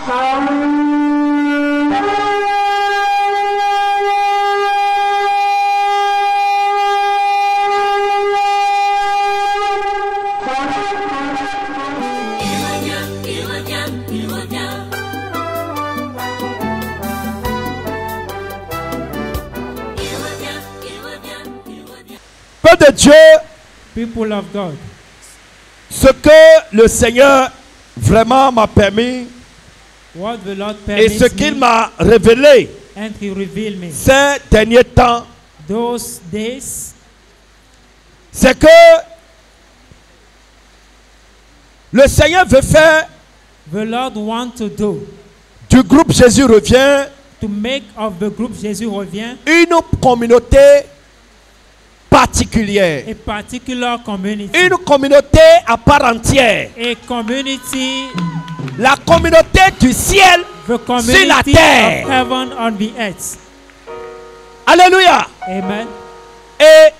De Dieu, people of God, ce que le Seigneur vraiment m'a permis what the Lord et ce permits qu'il me, m'a révélé and He revealed me ces derniers temps, those days, c'est que le Seigneur veut faire the Lord want to do, du groupe Jésus revient to make of the group Jésus revient une communauté particulière, a particular community, une communauté à part entière, a community, la communauté du ciel the sur la community terre. of heaven on the earth. Alléluia. Amen. Et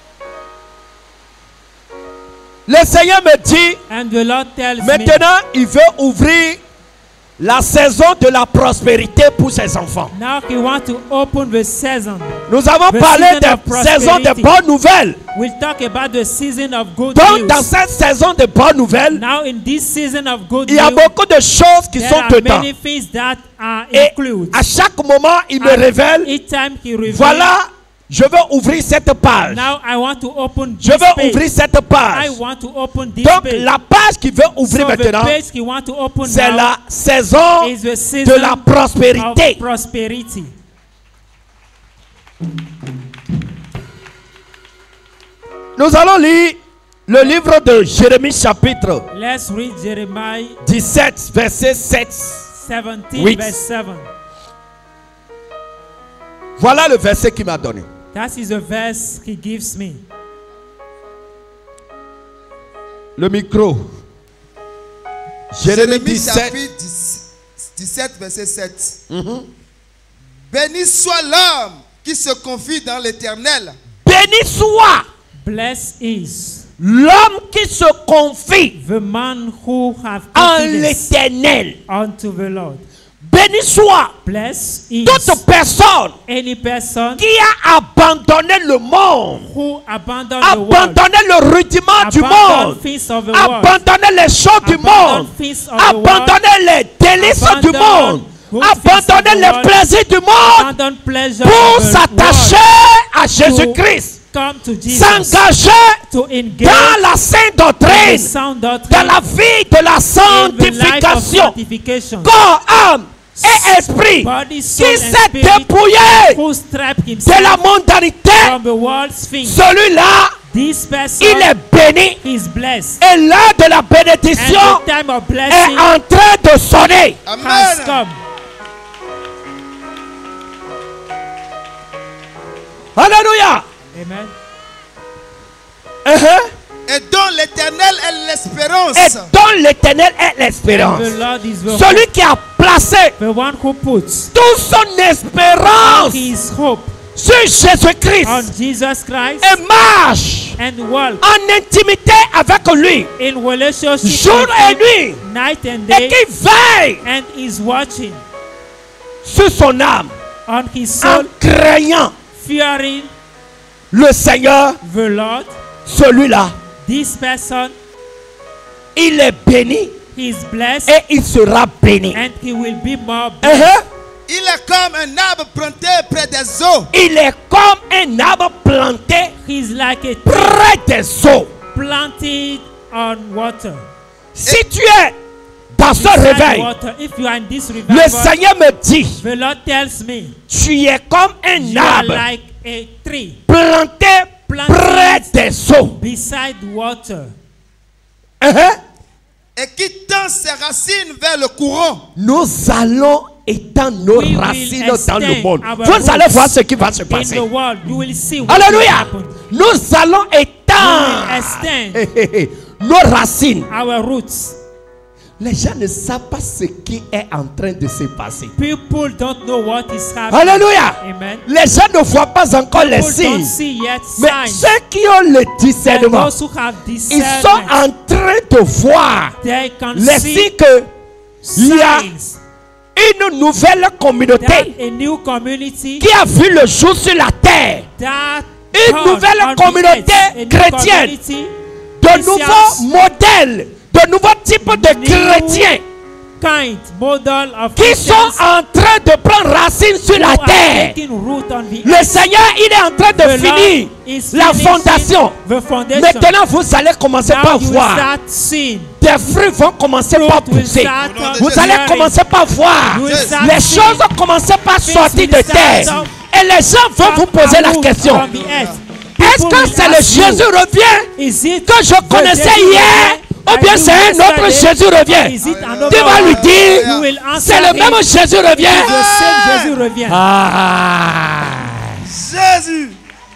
le Seigneur me dit, And the Lord tells me, maintenant il veut ouvrir la saison de la prospérité pour ses enfants. now He wants to open the season. Nous avons The parlé season de of prosperity. saison de bonnes nouvelles. We'll talk about the season of good Donc news. dans cette saison de bonnes nouvelles, Now in this season of good il y a news, beaucoup de choses qui there sont are dedans. many things that are Et included. à chaque moment, il me And révèle, each time He reveals, voilà, je veux ouvrir cette page. now I want to open Je this veux page. ouvrir cette I page. want to open this Donc page. la page qu'il veut ouvrir So the maintenant, page He want to open c'est now la saison is the season de la prospérité. of prosperity. Nous allons lire le livre de Jérémie chapitre Let's read Jeremiah 17, verset 7. 17 Oui. verse 7. Voilà le verset qu'il m'a donné. That is the verse He gives me. Le micro. Jérémie 17. chapitre 17, verset 7. Béni soit l'homme qui se confie dans l'Éternel. Béni soit Blessed is l'homme qui se confie the man who have en confidence l'Éternel. unto the Lord. Béni soit Blessed is toute personne any person qui a abandonné le monde, who abandon the world, abandonné le rudiment du abandon monde, things of the world, abandonné les choses du abandon monde, things of the world, abandonné les délices du abandon monde, good things of abandonné the les world, plaisirs du monde abandon pleasure pour of the s'attacher world, à Jésus-Christ, come to Jesus, s'engager to engage dans la sainte in the doctrine, sound doctrine, dans la vie de la in the life of sanctification, sanctification, corps, âme et esprit, body, soul, qui and s'est spirit, dépouillé who stripped de himself la mondanité. from the world's things. Celui-là, This person il est béni. is blessed, Et l'heure de la and bénédiction the time of est blessing en train de sonner. has Amen. come. Alléluia. Amen. Uh-huh. Et dont l'Éternel est l'espérance. Et dont l'Éternel est l'espérance. The Lord is the Celui hope, qui a placé the one who puts toute son espérance his hope sur Jésus-Christ on Jesus Christ et marche and walk en intimité avec lui in relationship jour with et him nuit night and et day, qui veille and is watching sur son âme on his en soul, craignant fearing le Seigneur. the Lord. Celui-là, This person il est béni is blessed, et il sera béni. and he will be more blessed. Uh-huh. Il est comme un arbre planté près des eaux. Il est comme un arbre planté He's like a tree près des eaux. planted on water. Si tu es dans ce Beside réveil, water. If you are in this le revival, Seigneur me dit, the Lord tells me, tu es comme un you are arbre like a tree planté près des eaux. beside water, Uh-huh. Et qui tend ses racines vers le courant. Nous allons étendre nos We will racines dans le extend monde. our Vous allez roots voir ce qui va se in passer. the world. You will see what will Alléluia. happen. Nous allons We étendre will extend nos racines. our roots. Les gens ne savent pas ce qui est en train de se passer. People don't know what is happening. Alléluia. Amen. Les gens ne voient pas encore les People don't signes. see yet Mais signs. ceux qui ont le And discernement, those who have ils sont discernment, en train de voir they can les see signes que il y a signs une nouvelle communauté that a new community qui a vu le jour sur la terre. that Une God nouvelle on the communauté earth, a new chrétienne. community, De nouveaux modèles, de nouveaux types de New chrétiens kind model of qui sont Christians en train de prendre racine sur who la are terre. taking root on the Le earth. Seigneur, il est en train de The Lord finir is la finishing fondation. the foundation. Maintenant, vous allez commencer Now par you will voir. start seeing. Des fruits vont commencer par Fruit will pousser. start Vous allez appearing. commencer par voir. You will start Les seeing. choses vont commencer par sortir will de start terre. out Et les gens vont vous poser la From question. the earth. Est-ce People que will c'est le ask you, Jésus revient is it que je the connaissais Jesus hier? Ou bien c'est un autre Jésus revient? Is it another Tu vas lui one? dire, You will answer c'est le même him. Jésus revient. The same Jésus revient. Ah. Jésus.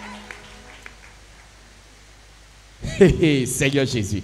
Seigneur Jésus.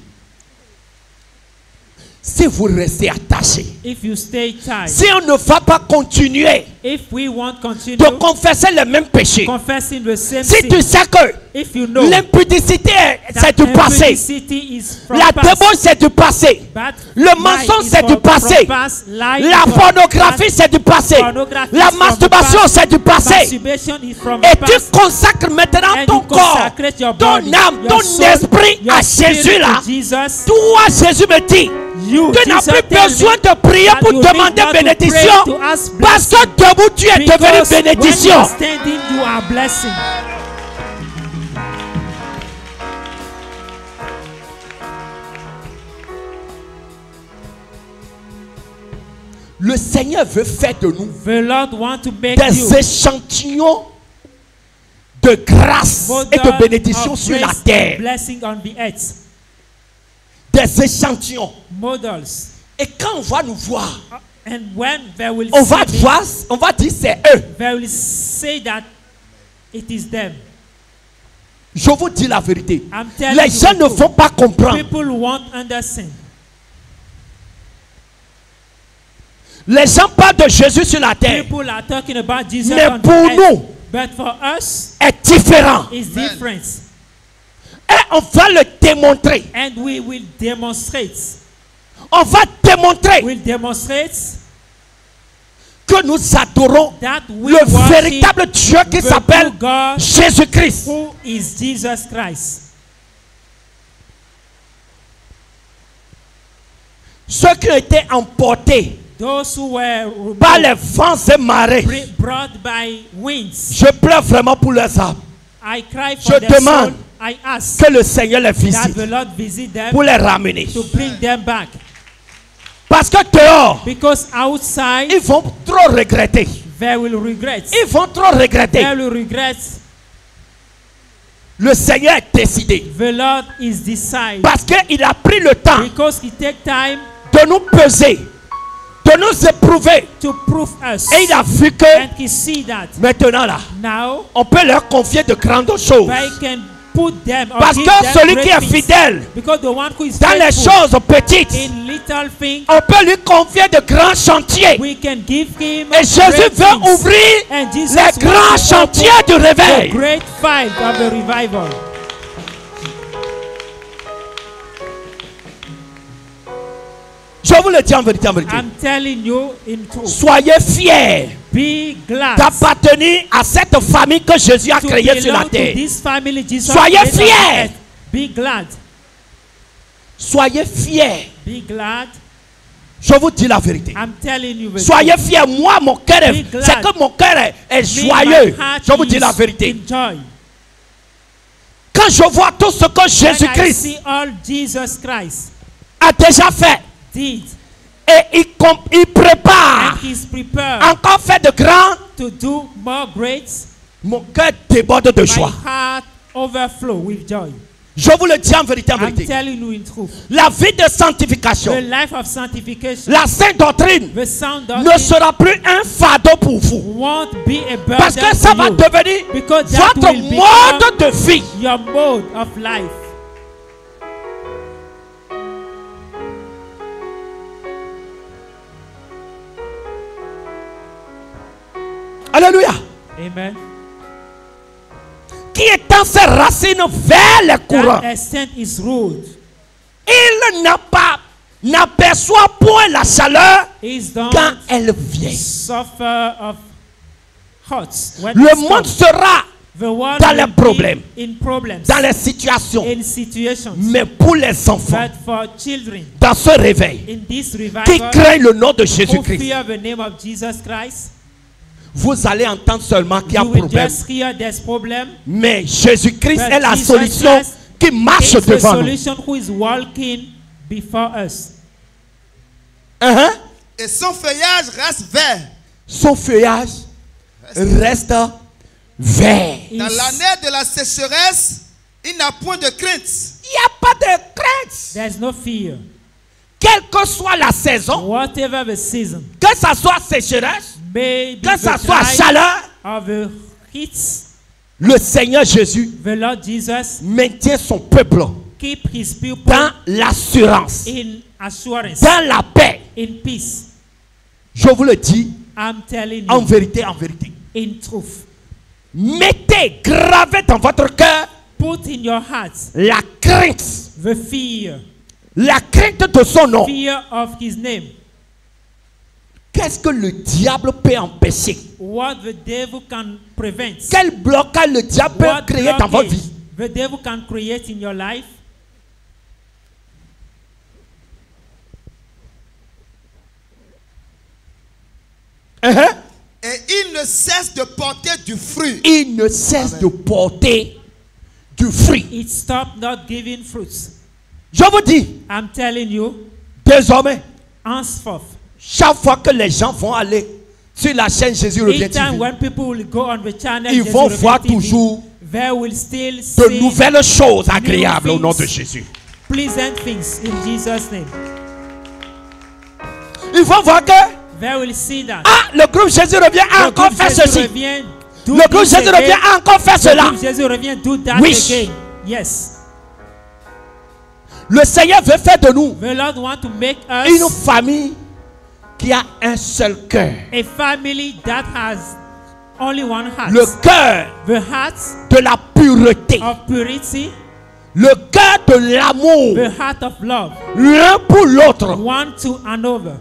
Si vous restez attaché, If you stay tight, si on ne va pas continuer if we won't continue de confesser les mêmes péchés, confessing the same si tu sin, sais que if you know l'impudicité that c'est du passé, impudicity is from la past, débauche c'est du passé, but le lie mensonge is c'est du from passé, past, lie la is from pornographie past, c'est du passé, pornography la is from masturbation past, c'est du passé. masturbation is from Et the tu past, consacres maintenant and ton you corps, consecrate your ton body, âme, your ton soul, esprit your à spirit Jésus là. to Jesus. Toi, Jésus me dit, You, tu n'as Jesus, plus tell besoin me de prier that pour you demander need not to bénédiction, pray to ask parce que blessing. debout tu es devenu Because bénédiction. when you're standing, you are blessing. Le Seigneur veut faire de nous The Lord want to make des you échantillons de grâce et de model bénédiction of sur la grace and terre. blessing on the earth. Des échantillons. Models. Et quand on va nous voir, And when they will on va see me, voir, on va dire c'est eux. they will say that it is them. Je vous dis la vérité. I'm telling Les you gens the ne truth. vont pas comprendre. People won't understand. Les gens parlent de Jésus sur la terre. People are talking about Jesus Mais on pour the earth. nous, But for us, est différent. it's different. Et on va le démontrer. And we will demonstrate. On va démontrer We'll demonstrate que nous adorons that we le worship véritable Dieu qui the s'appelle true God Jésus-Christ. who is Jesus Christ. Ceux qui ont été emportés Those who were par les vents et marées. brought by winds. Je pleure vraiment pour leurs âmes. I cry Je for their demande soul. I ask que le Seigneur les that visite the Lord visit them pour les ramener. to bring them back. Parce que dehors, Because outside, ils vont trop regretter. they will regret. Ils vont trop regretter. They will regret. Le Seigneur est décidé. The Lord is decided. Parce qu'il a pris le temps Because He take time de nous peser, de nous éprouver. to prove us. Et il a vu que And He see that maintenant là, now on peut leur confier de grandes choses. they can put them or Parce give que them celui great qui est things. fidèle Because the one who is dans les faithful choses petites, in little things, on peut lui confier de grands chantiers. we can give him Et Jésus great veut things. ouvrir And Jesus les wants grands to chantiers open du the réveil. great fight of the revival. Je vous le dis en vérité, en vérité. I'm telling you in truth. Soyez fiers Be glad d'appartenir à cette famille que Jésus a to créée sur la belong to terre. this family Jesus Soyez created on fiers. earth. Be glad. Soyez fiers. Be glad. Je vous dis la vérité. I'm telling you the Soyez fiers. Moi, mon cœur est... Be glad. C'est que mon cœur est truth. joyeux. My heart Je vous dis is la vérité. in joy. Quand je vois tout ce que When I Jésus-Christ see all Jesus Christ a déjà fait did, et il prépare and He's prepared encore fait de grands, to do more great, mon cœur déborde de my joie. heart overflow with joy. Je vous le dis en vérité, en I'm vérité. telling you in truth. La vie de The sanctification, life of sanctification, la sainte doctrine the sound ne doctrine sera plus un fardeau pour vous. won't be a burden Parce que ça to va you. devenir Because that votre will mode de vie. your mode of life. Alléluia. Amen. Qui étend ses racines vers les courants. That extent is rude. Il n'aperçoit point la chaleur is don't quand elle vient. suffer of hurts. When Le it's monde come. sera The world dans will les be problèmes, in problems, dans les situations. in situations. Mais pour les enfants, But for children, dans ce réveil, in this qui revival, craignent le nom de who Jésus-Christ, fear the name of Jesus Christ, vous allez entendre seulement qu'il y a you will problème. just hear there's problem. Mais Jésus-Christ But est la Jesus solution Christ qui marche is the devant nous. solution who is walking before us. Hein? Et son feuillage reste vert. Son feuillage reste vert. Il Dans Is- l'année de la sécheresse, il n'a point de crainte. n'y a pas de crainte. There's no fear. Quelle que soit la saison, Whatever the season, que ça soit sécheresse, maybe que ça the soit dry chaleur, or the heat, le Seigneur Jésus the Lord Jesus maintient son peuple keep his people dans l'assurance, in assurance, dans la paix. in peace. Je vous le dis I'm telling en you, vérité, en vérité. in truth. Mettez, gravez dans votre cœur Put in your hearts la crainte, the fear, la crainte de son nom. fear of his name. Qu'est-ce que le diable peut empêcher? What the devil can prevent. Quel blocage le diable peut What créer dans votre blockage vie? the devil can create in your life. Hein? Et il ne cesse de porter du fruit. Il ne cesse de porter du fruit. It stopped not giving fruits. Je vous dis, I'm telling you, désormais, henceforth, chaque fois que les gens vont aller sur la chaîne Jésus Revient each time TV, when people will go on the channel, ils Jesus vont Revient voir TV, toujours they will still de see nouvelles choses agréables au nom de things. Jésus. pleasant things in Jesus' name. Ils vont voir que They will see that. le groupe Jésus Revient a Le encore groupe fait Jésus ceci. revient, do Le groupe this Jésus again. Revient a encore fait Le cela. groupe Jésus revient, do that Oui. again. Yes. Le Seigneur veut faire de nous The Lord want to make une us famille qui a un seul cœur. a family that has only one heart. Le cœur The heart de la pureté. of purity, Le cœur de l'amour. the heart of love, L'un pour l'autre. one to another.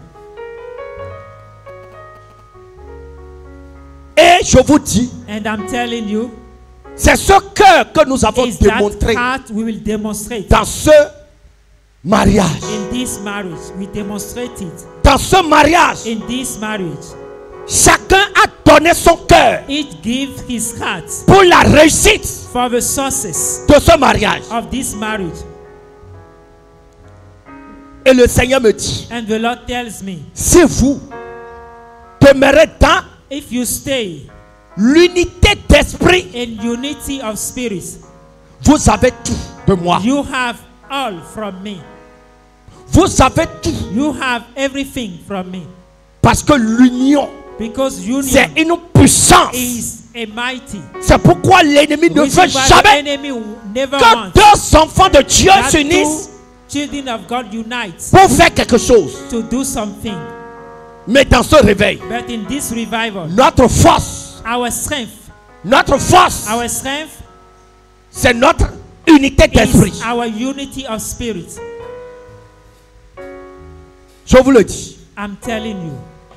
Et je vous dis, And I'm telling you, c'est ce cœur que nous avons is that démontré heart we will demonstrate dans ce mariage. in this marriage. We demonstrate it Dans ce mariage, in this marriage. chacun a donné son cœur Each give his heart pour la réussite for the success de ce mariage. of this marriage. Et le Seigneur me dit, And the Lord tells me, si vous demeurez dans if you stay l'unité d'esprit, in unity of spirit, vous avez tout de moi. you have all from me. Vous avez tout. You have everything from me. Parce que l'union, Because c'est union une puissance. is a mighty. C'est pourquoi l'ennemi ne Which veut is why the jamais enemy will never que want deux enfants de Dieu that s'unissent two children of God unite pour faire quelque chose. to do something. Mais dans ce réveil, But in this revival, notre force, our strength, c'est notre unité d'esprit. is our unity of spirit. Je vous le dis. I'm telling you.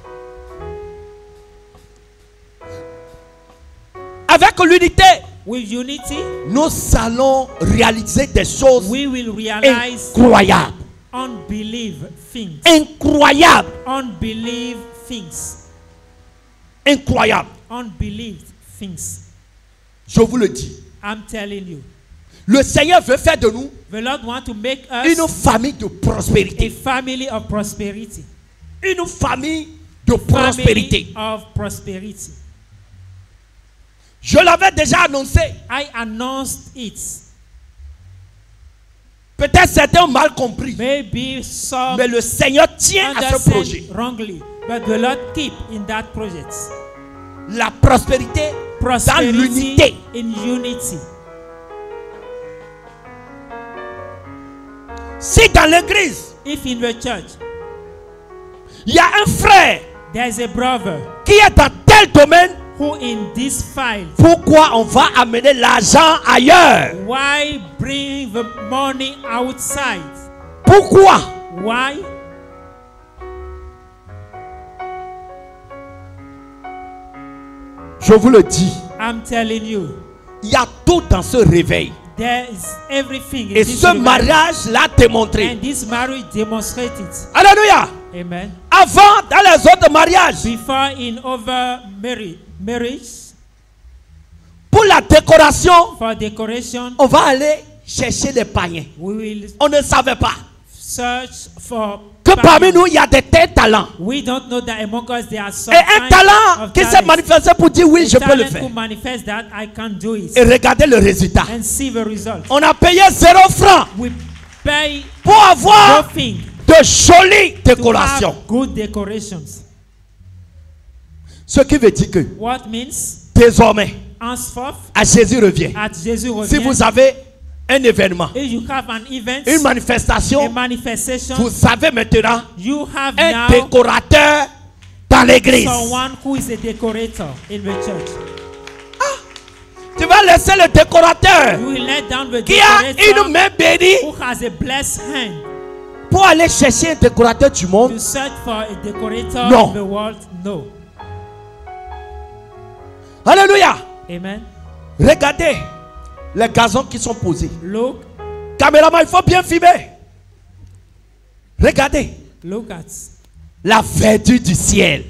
Avec l'unité, With unity, nous allons réaliser des choses we will realize incroyables. unbelievable things. Incroyables. Unbelievable things. Incroyables. Unbelieved things. Je vous le dis. I'm telling you. Le Seigneur veut faire de nous The Lord wants to make une us famille de a prospérité. family of prosperity. Une famille de Family prospérité. of prosperity. Je l'avais déjà annoncé. I announced it. Peut-être certains ont mal compris. Maybe some Mais le Seigneur tient à ce projet. understand wrongly, but the Lord keep in that project. La prospérité dans Prosperity l'unité. in unity. Si dans l'église, If in the church il y a un frère there's a brother qui est dans tel domaine, who in this file, pourquoi on va amener l'argent ailleurs? why bring the money outside? Pourquoi? Why? Je vous le dis, I'm telling you, il y a tout dans ce réveil. there is everything in Et this ce revival. mariage l'a démontré. And this marriage demonstrates it. Alléluia. Amen. Avant, dans les autres mariages, Before in over marriage, pour la décoration, for decoration, on va aller chercher des païens. we will On ne savait pas search for que parmi talent. nous, il y a des tels talents. We don't know that among us there are some Et un kind talent of qui s'est talents. manifesté pour dire oui, A je peux le talent faire. who manifest that I can do it Et regardez le résultat. and see the result. On a payé 0 francs We pay pour avoir nothing de jolies to décorations. have good decorations. Ce qui veut dire que What means désormais, henceforth, à Jésus revient. at Jésus Si revient, vous avez un événement, if you have an event, une a manifestation, manifestation, vous savez maintenant you have un now décorateur dans l'église. someone who is a decorator in the church. Tu vas laisser le décorateur You will let down the qui a une decorator main bénie who has a blessed hand pour aller chercher un décorateur du monde. to search for a decorator No. in the world. No. Alléluia. Amen. Regardez les gazons qui sont posés. Look, Caméraman, il faut bien filmer. Regardez look at la verdure du ciel.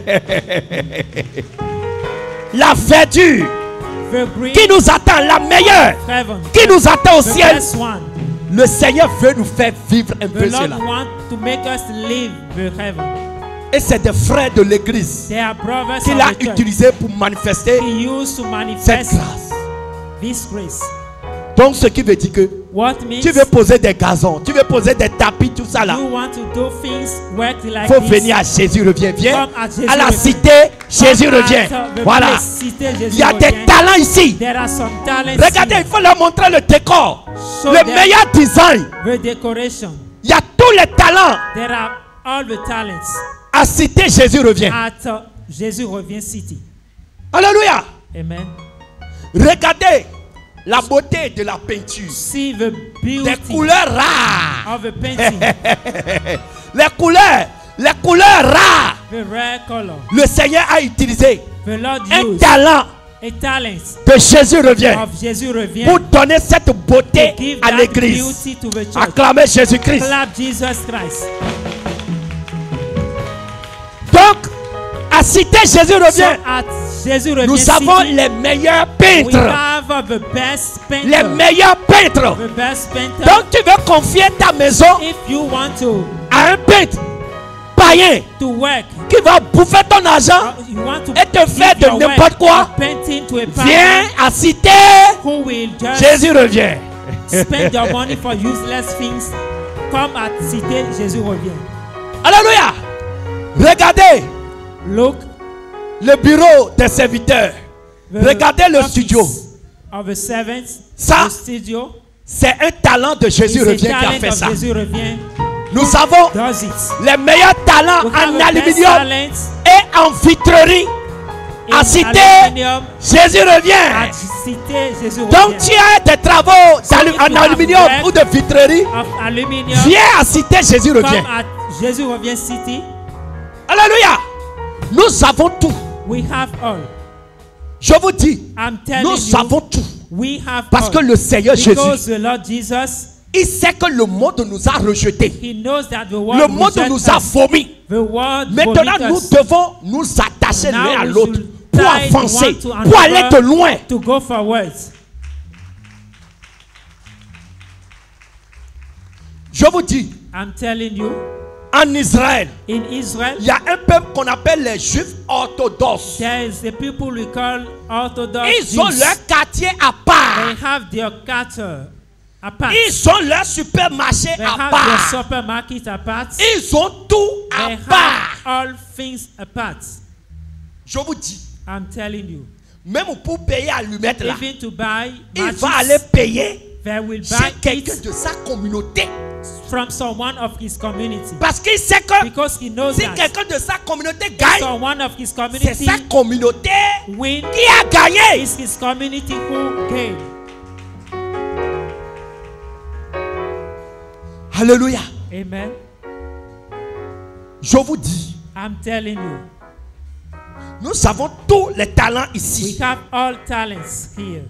La verdure the green qui nous attend, la meilleure heaven. qui nous attend au The ciel. best one. Le Seigneur veut nous faire vivre un The peu Lord cela. wants to make us live the heaven. Et c'est des frères de l'église They are brothers qu'il of a the church. utilisé pour manifester He used to cette manifest grâce. this grace. Donc ce qui veut dire que What means tu veux poser des gazons, tu veux poser des tapis, tout ça là. you want to do things work like Il faut this. venir à Jésus revient. Viens Come at Jésus à la revient. cité, Jésus Come at revient. the Voilà. place, cité Jésus Il y a des revient. talents ici. There are some talents Regardez, here. il faut leur montrer le décor. Show Le them meilleur design. the decoration. Il y a tous les talents. There are all the talents À cité, Jésus revient. at Jésus revient city. Alléluia. Amen. Regardez la beauté de la peinture. See the Des beauty couleurs rares. of the painting, Les couleurs rares. the rare color. Le Seigneur a utilisé The Lord un used talent a talent de Jésus revient of Jésus revient pour donner cette beauté to give à that l'église. beauty to the church. Acclamez Jésus-Christ. Clap Jesus Christ. Donc, à cité Jésus So revient, at Jésus revient nous avons city, les meilleurs we peintres. have the best Les painter. meilleurs peintres. The best painter. Donc, tu veux confier ta maison If you want to à un peintre païen work, qui va bouffer ton argent you want to et te faire give de your n'importe work quoi. of painting to a Viens partner à cité who will just Jésus revient. spend your money for useless things. Come at Cité, Jésus revient. Alléluia. Regardez Look, le bureau des serviteurs. the Regardez le office studio. of the servants, Ça, the studio. c'est un talent de Jésus It's a revient qui a talent fait of ça. Jésus revient. Nous avons Does it? les meilleurs talents We have en the best aluminium talents et en vitrerie. À in cité, aluminium. Jésus At revient. Cité, Jésus Donc revient. tu as des travaux So if en you have aluminium work ou de vitrerie. Of aluminium. Viens à cité, Jésus Come revient. at Jésus revient City. Alléluia. Nous avons tout. We have all. Je vous dis, I'm telling nous you, avons tout. we have Parce all. que le Seigneur Because Jésus, the Lord Jesus, il sait que le monde nous a rejetés. He knows that the world Le monde rejects nous a us. vomis. The world Maintenant, vomit nous us. devons nous attacher Now l'un à we l'autre should pour tie avancer, one to pour aller another de loin. to go forwards. Je vous dis, I'm telling you, en Israël, in Israel, il y a un peuple qu'on appelle les Juifs orthodoxes. there is the people we call Orthodox Ils ont Jews. leur quartier à They part. have their cattle apart. Ils ont leur supermarché They à have their part. supermarket apart. Ils ont tout à They part. have all things apart. Je vous dis, I'm telling you. même pour payer à lui mettre là, Even to buy il matches, va aller payer they will chez buy quelqu'un it de sa communauté. from someone of his community. Parce qu'il sait que Because he knows si that quelqu'un de sa communauté if gagne, someone of his c'est community sa communauté win, qui a gagné. it's his community who gain. Alléluia. Amen. Je vous dis, I'm telling you, Nous avons tous les talents We ici. have all talents here.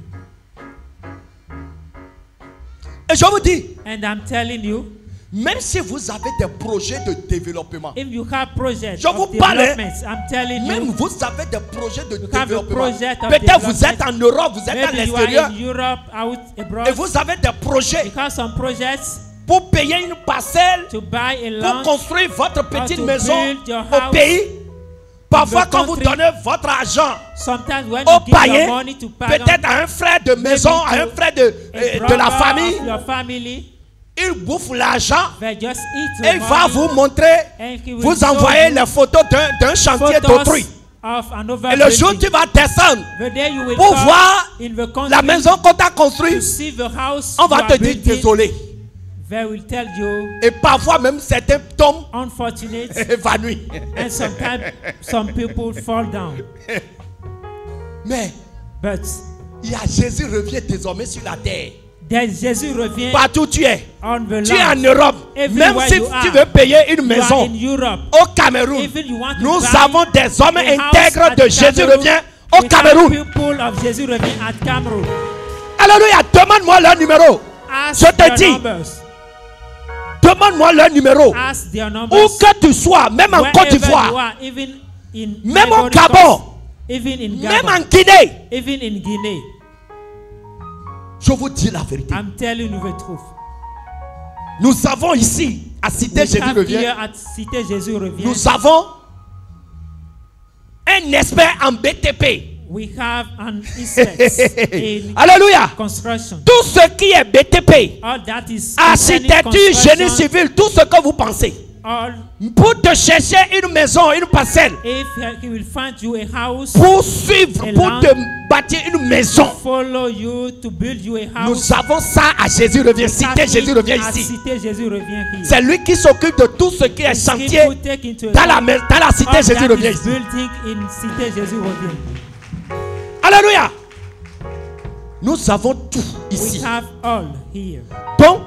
Et je vous dis, And I'm telling you, même si vous avez des projets de développement, if you have projects Je vous of parle, development, I'm telling même you, vous avez des projets de have a développement. project of Peut-être vous development. êtes en Europe, vous êtes à maybe you are l'extérieur, in Europe, out abroad, et vous avez des projets you have some projects pour payer une parcelle, to buy a pour land, construire votre petite to maison build your au house pays. Parfois, the quand vous country. donnez votre argent sometimes when au you give your païen, money to pagan, peut-être à un frère de maison, à un to frère a de la brother famille, of your family, il bouffe l'argent they just eat et your il va money, vous montrer, and he will vous show envoyer you les photos d'un chantier photos d'autrui. of another Et le jour où building. tu vas descendre The day you will pour come voir in the country la maison qu'on t'a to construite, see the house on you va are te dire building, désolé. they will tell you Et parfois même certains tombent unfortunate, évanouis. and sometimes some people fall down. Mais But il y a Jésus revient désormais sur la terre. then Jésus revient Partout où tu es. on the Tu es en land. Europe. Everywhere Même si you tu are. veux payer une You are maison in Europe. au Cameroun, Even you want to nous buy avons des hommes a house intègres at de Jésus Cameroon. revient au We have Cameroun. people of Jésus revient at Cameroon. Alléluia. Demande-moi leur numéro. Ask Je te their dis. numbers. Demande-moi leur numéro. Ask their Où numbers. que tu sois, même en Côte Wherever you d'Ivoire, are, even in même au Ivory Gabon, Coast, even in même Gabon, en Guinée. even in Guinea. Je vous dis la vérité. I'm telling you the truth. Nous avons ici, à Cité We Jésus have revient, here at Cité Jésus revient. nous avons un expert en BTP. We have an expert in Alléluia. construction. Tout ce qui est BTP, All that is concerning architecture, génie construction, civil, tout ce que vous pensez. all, Pour te chercher une maison, une parcelle, if he will find you a house, pour suivre, A pour land. te bâtir une maison. follow you to build you a house. Nous avons ça à Jésus revient. Cité Have Jésus it revient at ici. Cité Jésus revient here. C'est lui qui s'occupe de tout ce qui est He chantier will take into dans la, account dans la Cité all Jésus that revient is ici. building in Cité Jésus revient. Alléluia. Nous avons tout We ici. have all here. Donc,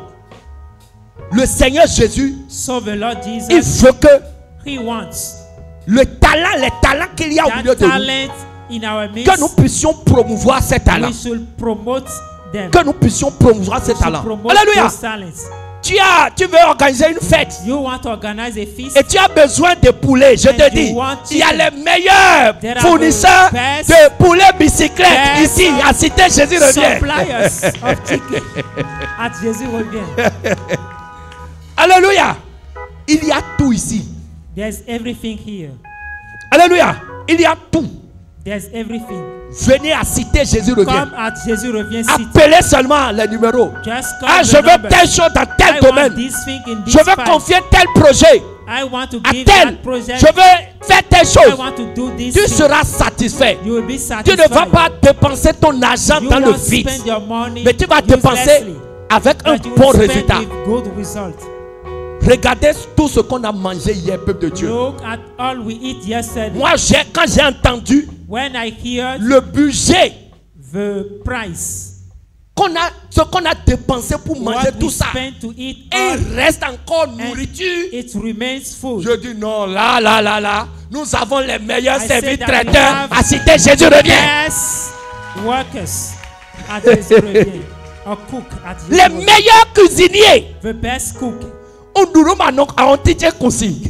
le Seigneur Jésus, So the Lord il Jesus, veut que He wants les talents qu'il y a au milieu that de nous, talent in our que nous midst. puissions promouvoir ces talents. We should promote them. Que nous puissions promouvoir ces We should talents. promote Alléluia. those talents. Tu veux organiser une fête You want to organize a feast. et tu as besoin de poulets. Je And te you dis, want il y a chicken. les meilleurs There are fournisseurs the best- de poulets bicyclettes best ici à Cité Jésus revient. Suppliers of chicken at Jésus revient. Alléluia. Il y a tout ici. There's everything here. Alléluia. Il y a tout. There's everything. Venez à Cité Jésus revient. Come at Jésus revient city. Appelez seulement les numéros. Just call Ah, the je veux numbers. telle chose dans tel I domaine. want this thing in this Je veux fight. confier tel projet I want to à give tel. that project. Je veux faire telle I chose. want to do this Tu thing. seras satisfait. You will be Tu satisfied. ne vas pas dépenser ton argent You dans le won't vide. spend your money Mais tu vas dépenser uselessly, avec un but you bon will spend résultat. with good result. Regardez tout ce qu'on a mangé hier, peuple de Dieu. Look at all we eat yesterday. Moi, quand j'ai entendu When I hear le budget, the price, ce qu'on a dépensé pour manger what tout we ça, spend to eat et all, il reste encore and nourriture. it remains food. Je dis non, là, nous avons les meilleurs I services say that we traiteurs have à Cité Jésus revient. Yes, workers at Jésus revient. Or cook at Jésus Les revient. meilleurs cuisiniers. The best cook. On nous manque à un petit conseil.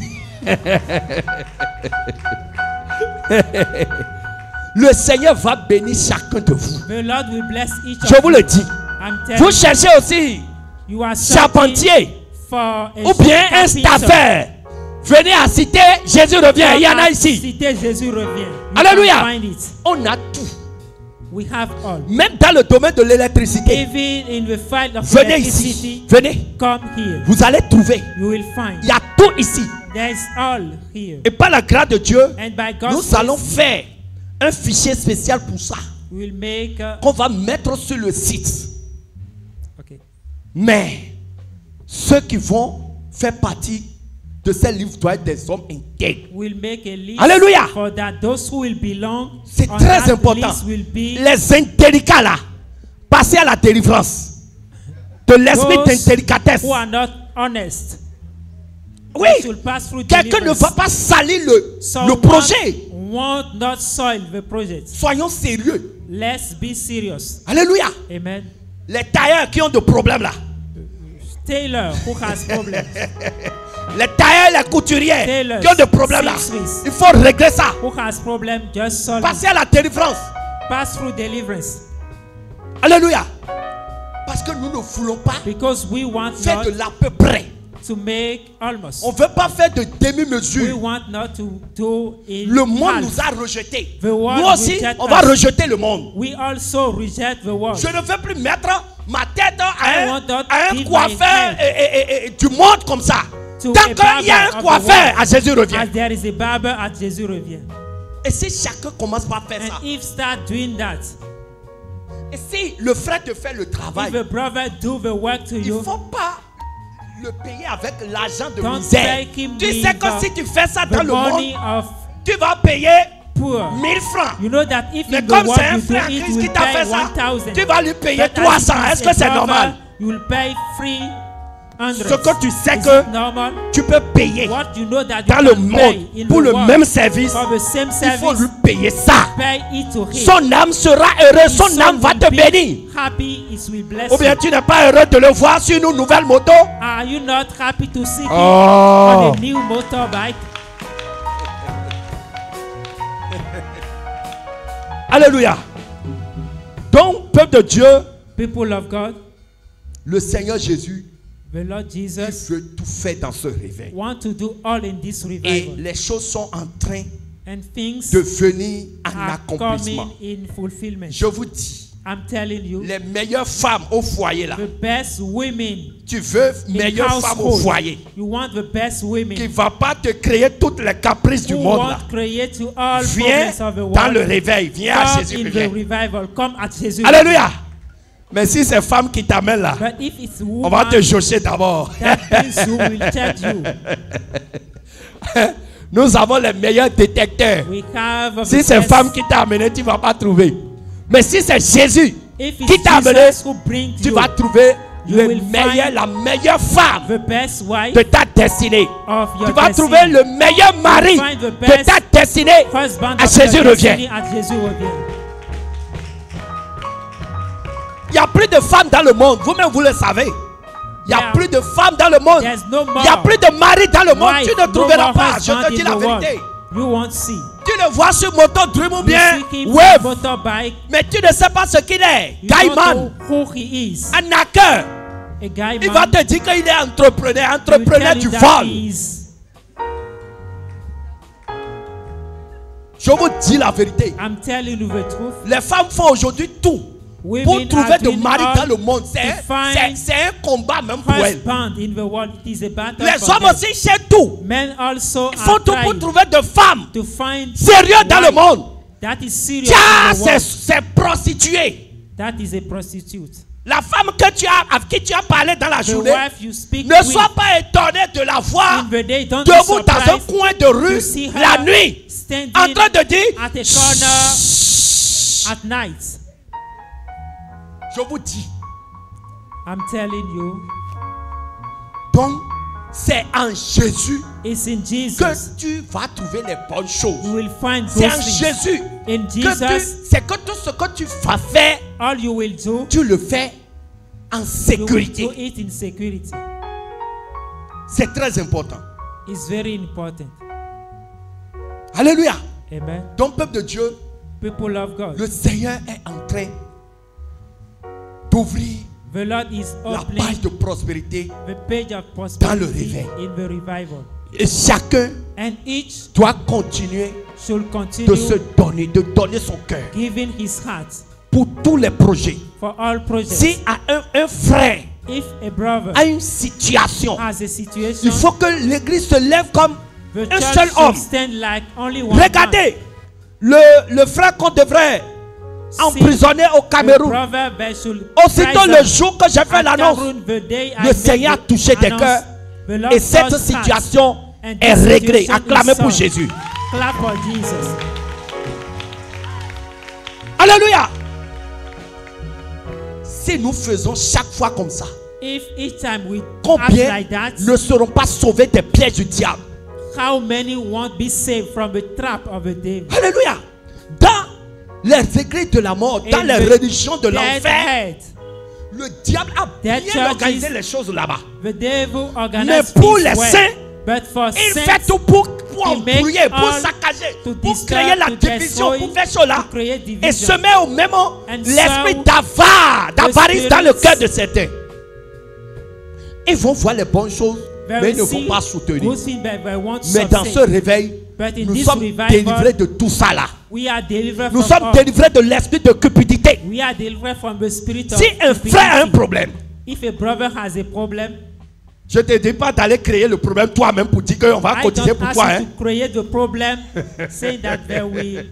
Le Seigneur va bénir chacun de vous. The Lord will bless each Je of vous you. le dis. I'm telling Vous you, cherchez aussi you are charpentier searching for a ou bien un carpenter. staffeur. Venez à Cité Jésus revient. Il y en a At ici. Cité Jésus revient. You Alléluia. can find it. On a tout. We have all. Même dans le domaine de l'électricité. Even in the field of Venez electricity, ici. Venez. come here. Vous allez trouver. You will find. Il y a tout ici. There's all here. Et par la grâce de Dieu, And by God's nous allons grace, faire un fichier spécial pour ça. we'll make. Qu'on va mettre sur le site. Okay. Mais ceux qui vont faire partie de ces livres doivent être des hommes intègres. We'll make a list. Alléluia. For that, those who will belong. C'est on très that important. list will be Les indélicats là, passez à la délivrance de l'esprit those d'indélicatesse. who are not honest. Oui, Should pass through quelqu'un ne deliverance. va pas salir le Someone projet. won't not soil the project. Soyons sérieux. Let's be serious. Alléluia. Amen. Les tailleurs qui ont des problèmes là. Tailor who has problems. Les tailleurs, les couturiers Tailors, qui ont des problèmes là. seamstresses. Il faut régler ça. Who has problem, just solve Passer it. à la délivrance. Pass through deliverance. Alléluia. Parce que nous ne voulons pas Because we want faire not de l'à peu près. to make almost. On ne veut pas faire de We demi-mesure. want not to do it. Le monde half. nous a rejetés. The world Nous aussi, reject on va us. rejeter le monde. We also reject the world. Je ne veux plus mettre ma tête I à want not un give coiffeur my head et du monde comme ça. to Tant a qu'il y a barber un of the coiffeur, world. à Jésus revient. As there is a barber at Jésus revient. Et si chacun commence par faire ça, And if start doing that, et si le frère te fait le if travail, a brother do the work to il ne you, faut pas le payer avec l'argent de don't misère. take him Tu with sais que si tu fais ça dans the le monde, money of tu vas payer poor. 1000 francs. You know that if Mais in the comme world c'est un you do frère it, Christ you qui will t'a pay fait ça, 1,000. tu vas lui payer But as 300. it is Est-ce que a c'est brother, normal? You will pay 300. Ce que tu sais Is que it normal? tu peux payer What you know that you dans le can monde pay in pour the le world même service, for the same il faut service, lui payer ça. pay it to him. Son âme sera heureuse, His son soul âme va will te be bénir. happy, it will bless Ou bien you. tu n'es pas heureux de le voir sur une nouvelle moto. Are you not happy to see him Oh. on a new motorbike? Alléluia. Donc, peuple de Dieu, People of God, le Seigneur Jésus, the Lord il Jesus veut tout faire dans ce réveil. want to do all in this Et revival. les choses sont en train And things de venir en are accomplissement. coming in fulfillment. Je vous dis, I'm telling you, les meilleures femmes au foyer là. the best women Tu veux in meilleure femme au household. foyer You want the best women qui ne va pas te créer toutes les caprices du who monde là. won't create to all Viens problems of the dans le world. réveil, viens à Come Jésus. in the Viens. revival. Come at Jesus. Alléluia. Mais si c'est femme qui t'amène là, But if it's on va te woman, jauger d'abord. that means who will check you. Nous avons les meilleurs détecteurs. We have Si the c'est best- femme qui t'a amené, tu ne vas pas trouver. Mais si c'est Jésus If qui it's t'a amené, Jesus who brings tu you vas trouver you le will meilleur, find la meilleure femme the best wife de ta destinée. of your Tu vas destiny. trouver le meilleur mari find the de best ta destinée. husband À of Jésus your revient. destiny at Jésus revient. Il n'y a plus de femmes dans le monde. Vous-même, vous le savez. Il n'y a Yeah. plus de femmes dans le monde. There's no more Il n'y a plus de maris dans le monde. wife, Tu ne no trouveras more pas. Je husband te dis in la the world. vérité. You won't see. Tu le vois sur moto, dream ou You bien see him wave. on motorbike. Mais tu ne sais pas ce qu'il est. You don't Guyman, know who he is. un hacker. A guy Il va man. te dire qu'il est entrepreneur, He will entrepreneur tell du you that vol. he is. Je vous dis la vérité. I'm telling you the truth. Les femmes font aujourd'hui tout Women pour are trouver de doing mari all dans le monde. to find C'est un combat même pour elles. husband in the world. It is a battle Les for hommes them. aussi cherchent tout. Men also Ils font are tout pour trying trouver de femmes to find sérieuses dans le wife monde. that is serious Tiens, in the world. c'est prostituée. That is a prostitute. La femme que tu as, avec qui tu as parlé dans la The journée, wife you speak ne with sois pas étonné de la voir in the day, don't be debout dans un surprised coin de rue to see her la nuit, standing en train de dire, at a corner at night. je vous dis, I'm telling you, donc c'est en Jésus it's in Jesus. que tu vas trouver les bonnes choses. You will find C'est en those things. Jésus In que Jesus, c'est que tout ce que tu vas faire, all you will do, tu le fais en you will sécurité. do it in security. C'est très important. It's very important. Alléluia. Amen. Donc, peuple de Dieu, People of God, le Seigneur est en train d'ouvrir the Lord is la opening page de prospérité the page of dans le prosperity réveil. in the revival. Et chacun And each doit continuer should de continue se donner, de donner son cœur giving his heart pour tous les projets. for all projects. Si un frère If a brother a une situation, has a situation, il faut que l'église se lève comme the un church seul should homme. stand like only one man. Regardez, le frère qu'on devrait emprisonner au The Cameroun. brother that should Aussitôt rise le up jour que j'ai fait at l'annonce, Cameroon, the day I le made Seigneur a the touché des announce, cœurs the Lord et cette touched hearts. situation And est this réglée. situation Acclamez is pour solved. Jésus. Clap for Jesus. Alléluia. Si nous faisons chaque fois comme ça, If each time we act combien like that, ne seront pas sauvés des pièges du diable? How many won't be saved from the trap of the devil? Alléluia. Dans les églises de la mort, dans In les the religions de dead l'enfer, head, le diable a Dead bien churches, organisé les choses là-bas. the devil Mais organizes pour things les well. saints, But for il fait saints, tout pour he make embrouiller, pour all saccager, to pour disturb, créer la to division, destroy, pour faire cela. to create division. Et semer au même moment And l'esprit sow d'avarice dans le spirits. cœur de certains. Ils vont voir les bonnes choses, mais Very ils ne vont see pas soutenir. good things, but they won't Mais dans ce succeed. réveil, But in nous this sommes revival, délivrés de tout ça là. we are delivered Nous from sommes all. délivrés de l'esprit de cupidité. We are delivered from the spirit of Si un frère a un stupidity. problème, If a brother has a problem, je ne te dis pas d'aller créer le problème toi-même pour dire qu'on va I cotiser don't pour ask toi. you Hein. to create the problem, saying that there will.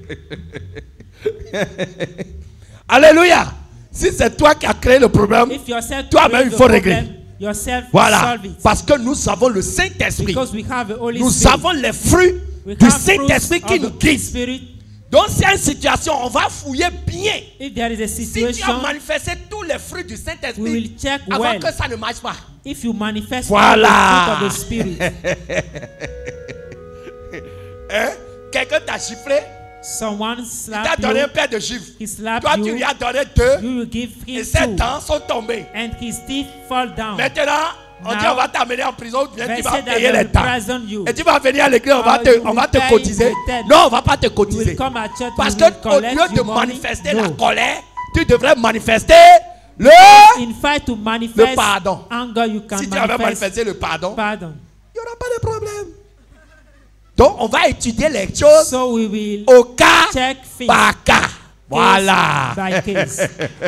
Alléluia. Si c'est toi qui as créé le problème, If yourself toi-même create il the faut problem, régler. yourself Voilà. solve it. Parce que nous avons le Saint-Esprit. Because we have the Holy Nous Spirit. avons les fruits We du have fruits Saint-Esprit qui of nous the guident. Spirit. Donc s'il y a une situation, on va fouiller bien. If there is a Si tu as situation, manifesté tous les fruits du we will Saint-Esprit check avant well. que ça ne marche pas. If you manifest Voilà. the fruit of the Spirit, Hein? Quelqu'un t'a chiffré, someone t'a slapped donné un you, paire de chiffres. he slapped Toi, tu you, lui as donné deux you will give et him ses two, dents sont tombées. and his teeth fall down. Maintenant, on dit Now, on va t'amener en prison, bien They tu vas say that payer they les will dents. imprison you. Et tu vas venir à l'église, on va Or te, you on va will te pay cotiser. the debt. Non, on va pas te You will cotiser. come at church, Parce you will que au collect lieu de your money. manifester la No. colère, tu devrais manifester le. In fact, to manifest pardon. anger, you can Si tu avais manifest manifesté le pardon, pardon. il n'y aura pas de problème. Donc, on va étudier les choses So we will au cas check things par cas. case Voilà. by case.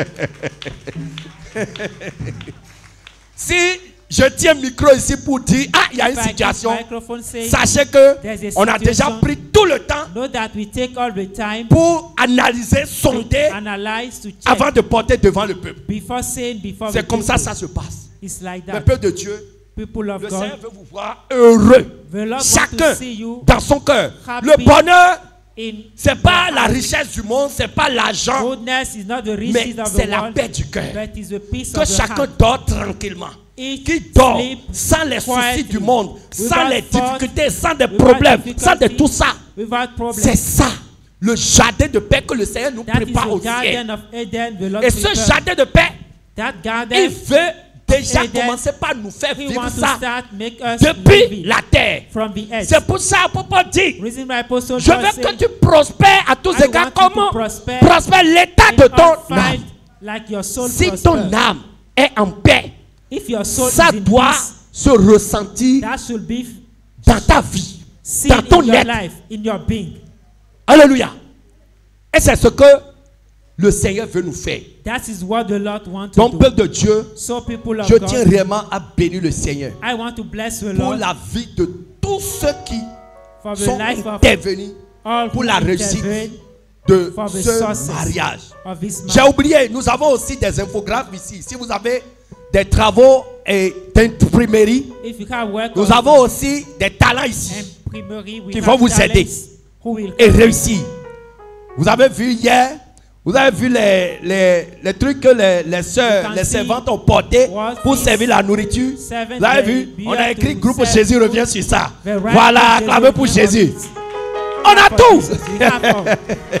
Si je tiens le micro ici pour dire, ah, il y a une If I keep situation, microphone saying, sachez que there's a on a déjà situation, pris tout le temps know that we take all the time pour analyser, sonder, to analyze, to check avant de porter devant le peuple. before saying, before C'est the comme ça people. ça se passe. It's like Le that. peuple de Dieu, People of le God, Seigneur veut vous voir heureux. the Lord wants Chacun to see you dans son cœur. happy Le bonheur, in c'est pas your la heart. richesse du monde, c'est pas l'argent, Goodness is not the mais riches of c'est the la world, paix du cœur. but is the peace Que of the chacun heart. dort tranquillement. Eat, Qui dort sleep, sans les soucis quietly, du monde, sans without les thought, difficultés, sans des without problèmes, sans de difficulty, tout ça. without problem. C'est ça, le jardin de paix que le Seigneur nous That is prépare au the ciel. garden of Eden, the Lord Et ce prepared. jardin de paix, That il garden, veut déjà Eden, commencer par nous faire He vivre wants to ça start make us live depuis it la terre. from the earth. C'est pour ça, Papa dit, Reason why Apostle je Paul veux said, que tu prospères à tous I égards. want you to Comment prosper prospère l'état in de all ton âme. fight like your soul Si prosper. ton âme est en paix, If your soul ça is in doit peace, se ressentir that should be dans ta vie, seen dans ton in your être. life, in your being. Alléluia. Et c'est ce que le Seigneur veut nous faire. That is what the Lord wants to Donc, do. peuple de Dieu, So people of je tiens God, réellement à bénir le Seigneur I want to bless the pour Lord la vie de tous ceux qui for the sont life of intervenus all pour who la réussite intervene de for the ce success mariage. of this J'ai man. oublié, nous avons aussi des infographes ici. Si vous avez des travaux d'imprimerie, If you have work nous on avons aussi des talents ici imprimerie, we qui have vont vous talents aider who will et come. réussir. Vous avez vu hier, vous avez vu les trucs que les sœurs, You can les see servantes ont portés what pour things servir la nourriture. servants Vous avez they vu, on bear a écrit to groupe serve Jésus food. revient sur ça. The right Voilà, to acclamez pour Jesus Jésus. on it. On a tout. We have all.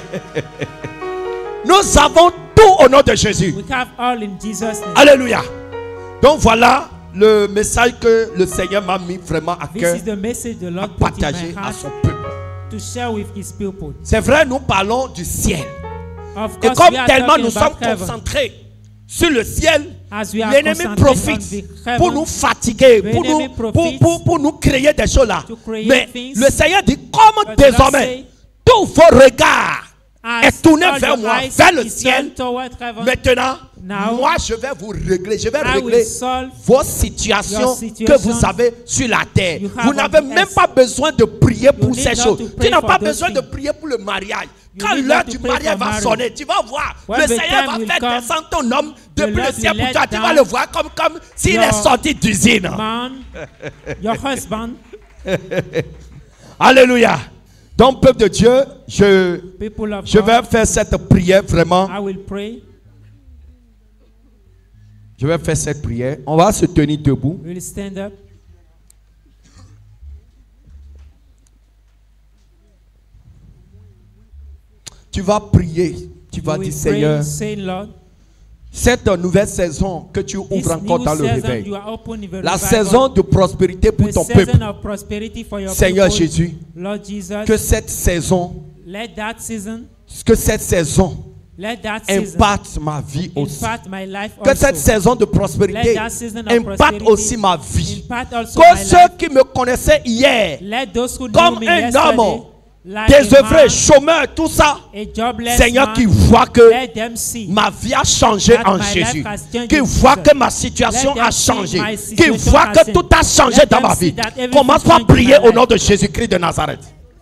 Nous avons tout au nom de Jésus. We have all in Jesus' name. Alléluia. Donc voilà le message que le Seigneur m'a mis vraiment à This cœur is the message the à Lord put in partager my à heart son peuple. to share with His people. C'est vrai, nous parlons du ciel. Of Et course, comme we are tellement talking nous sommes about heaven. concentrés sur le ciel, As we are l'ennemi concentrated profite on the heaven, pour nous fatiguer, the pour enemy nous, profites pour nous créer des choses là. to create Mais things. le Seigneur dit, comme But the Lord désormais, say, tous vos regards as est tourné all vers your moi, eyes vers le is ciel. turned toward heaven, Maintenant, Now, moi je vais vous régler, je vais I will régler solve vos situations your situation que vous avez sur la terre. you have Vous on n'avez the même earth. pas besoin de prier pour You ces need not choses. to Tu pray n'as for pas those besoin de things. prier pour le mariage. You Quand need l'heure not to du pray mariage for va marriage. sonner, tu vas voir. When Le the Seigneur time va will faire come, descendre ton homme depuis Lord le ciel will pour let toi. Tu vas down le voir comme s'il your est sorti d'usine. man, your husband, Alléluia. Donc, peuple de Dieu, people of je God, vais faire cette prière vraiment. I will pray. Je vais faire cette prière. On va se tenir debout. We'll stand up. Tu vas prier. Tu vas You will dire, pray, Seigneur, say, Lord, cette nouvelle saison que tu this ouvres encore new dans le season réveil, you are open in the la revival, saison de prospérité pour the ton season peuple, of prosperity for your Seigneur people, Jésus, Lord Jesus, que cette saison, let that season impacte ma vie aussi. impact my life Que cette also. saison de prospérité Let that season of impacte prosperity aussi ma vie. impact also Que my ceux life. qui me connaissaient hier, Let those who comme knew me un yesterday, homme, like désœuvré, a man, chômeur, tout ça, a jobless Seigneur, man, qui voit que let them see ma vie a changé that en my Jésus, life has changed qui in voit Jesus. que ma situation Let them a see changé, my qui situation voit has que changed. tout a changé Let dans them ma see vie. that everything Commence par changed in prier my au life. nom de Jésus-Christ de Nazareth.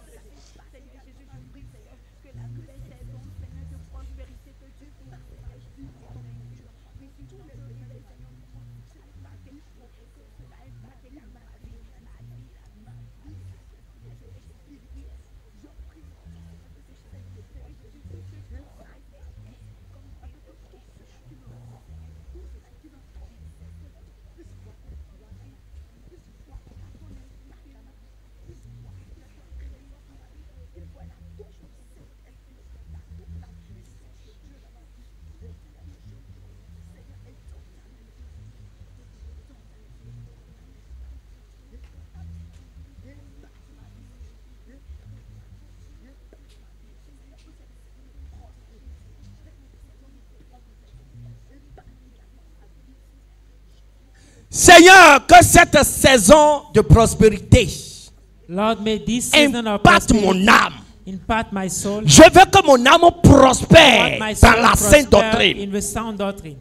Seigneur, que cette saison de prospérité Lord, may this season of impacte prosperity mon âme. impact my soul. Je veux que mon âme I want prospère my soul dans la sainte prosper doctrine in the sound doctrine.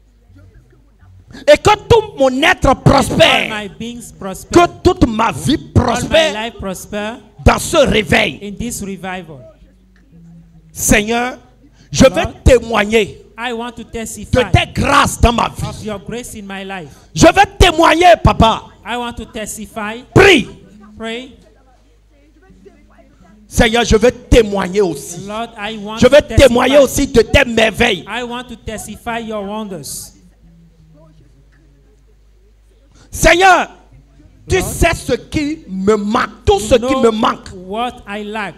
et que tout mon être All prospère, my beings prosper. que toute ma vie All my prospère life prosper dans ce réveil. in this revival. Seigneur, je veux Lord, témoigner I want to de testify tes grâces dans ma vie. of your grace in my life. Je veux témoigner, papa. I want to testify, Prie. pray. Seigneur, je veux témoigner aussi. Lord, I want Je to veux témoigner testify. aussi de tes merveilles. I want to testify your wonders. Seigneur, tu Lord, sais ce qui me manque, tout ce You qui know me manque. what I lack.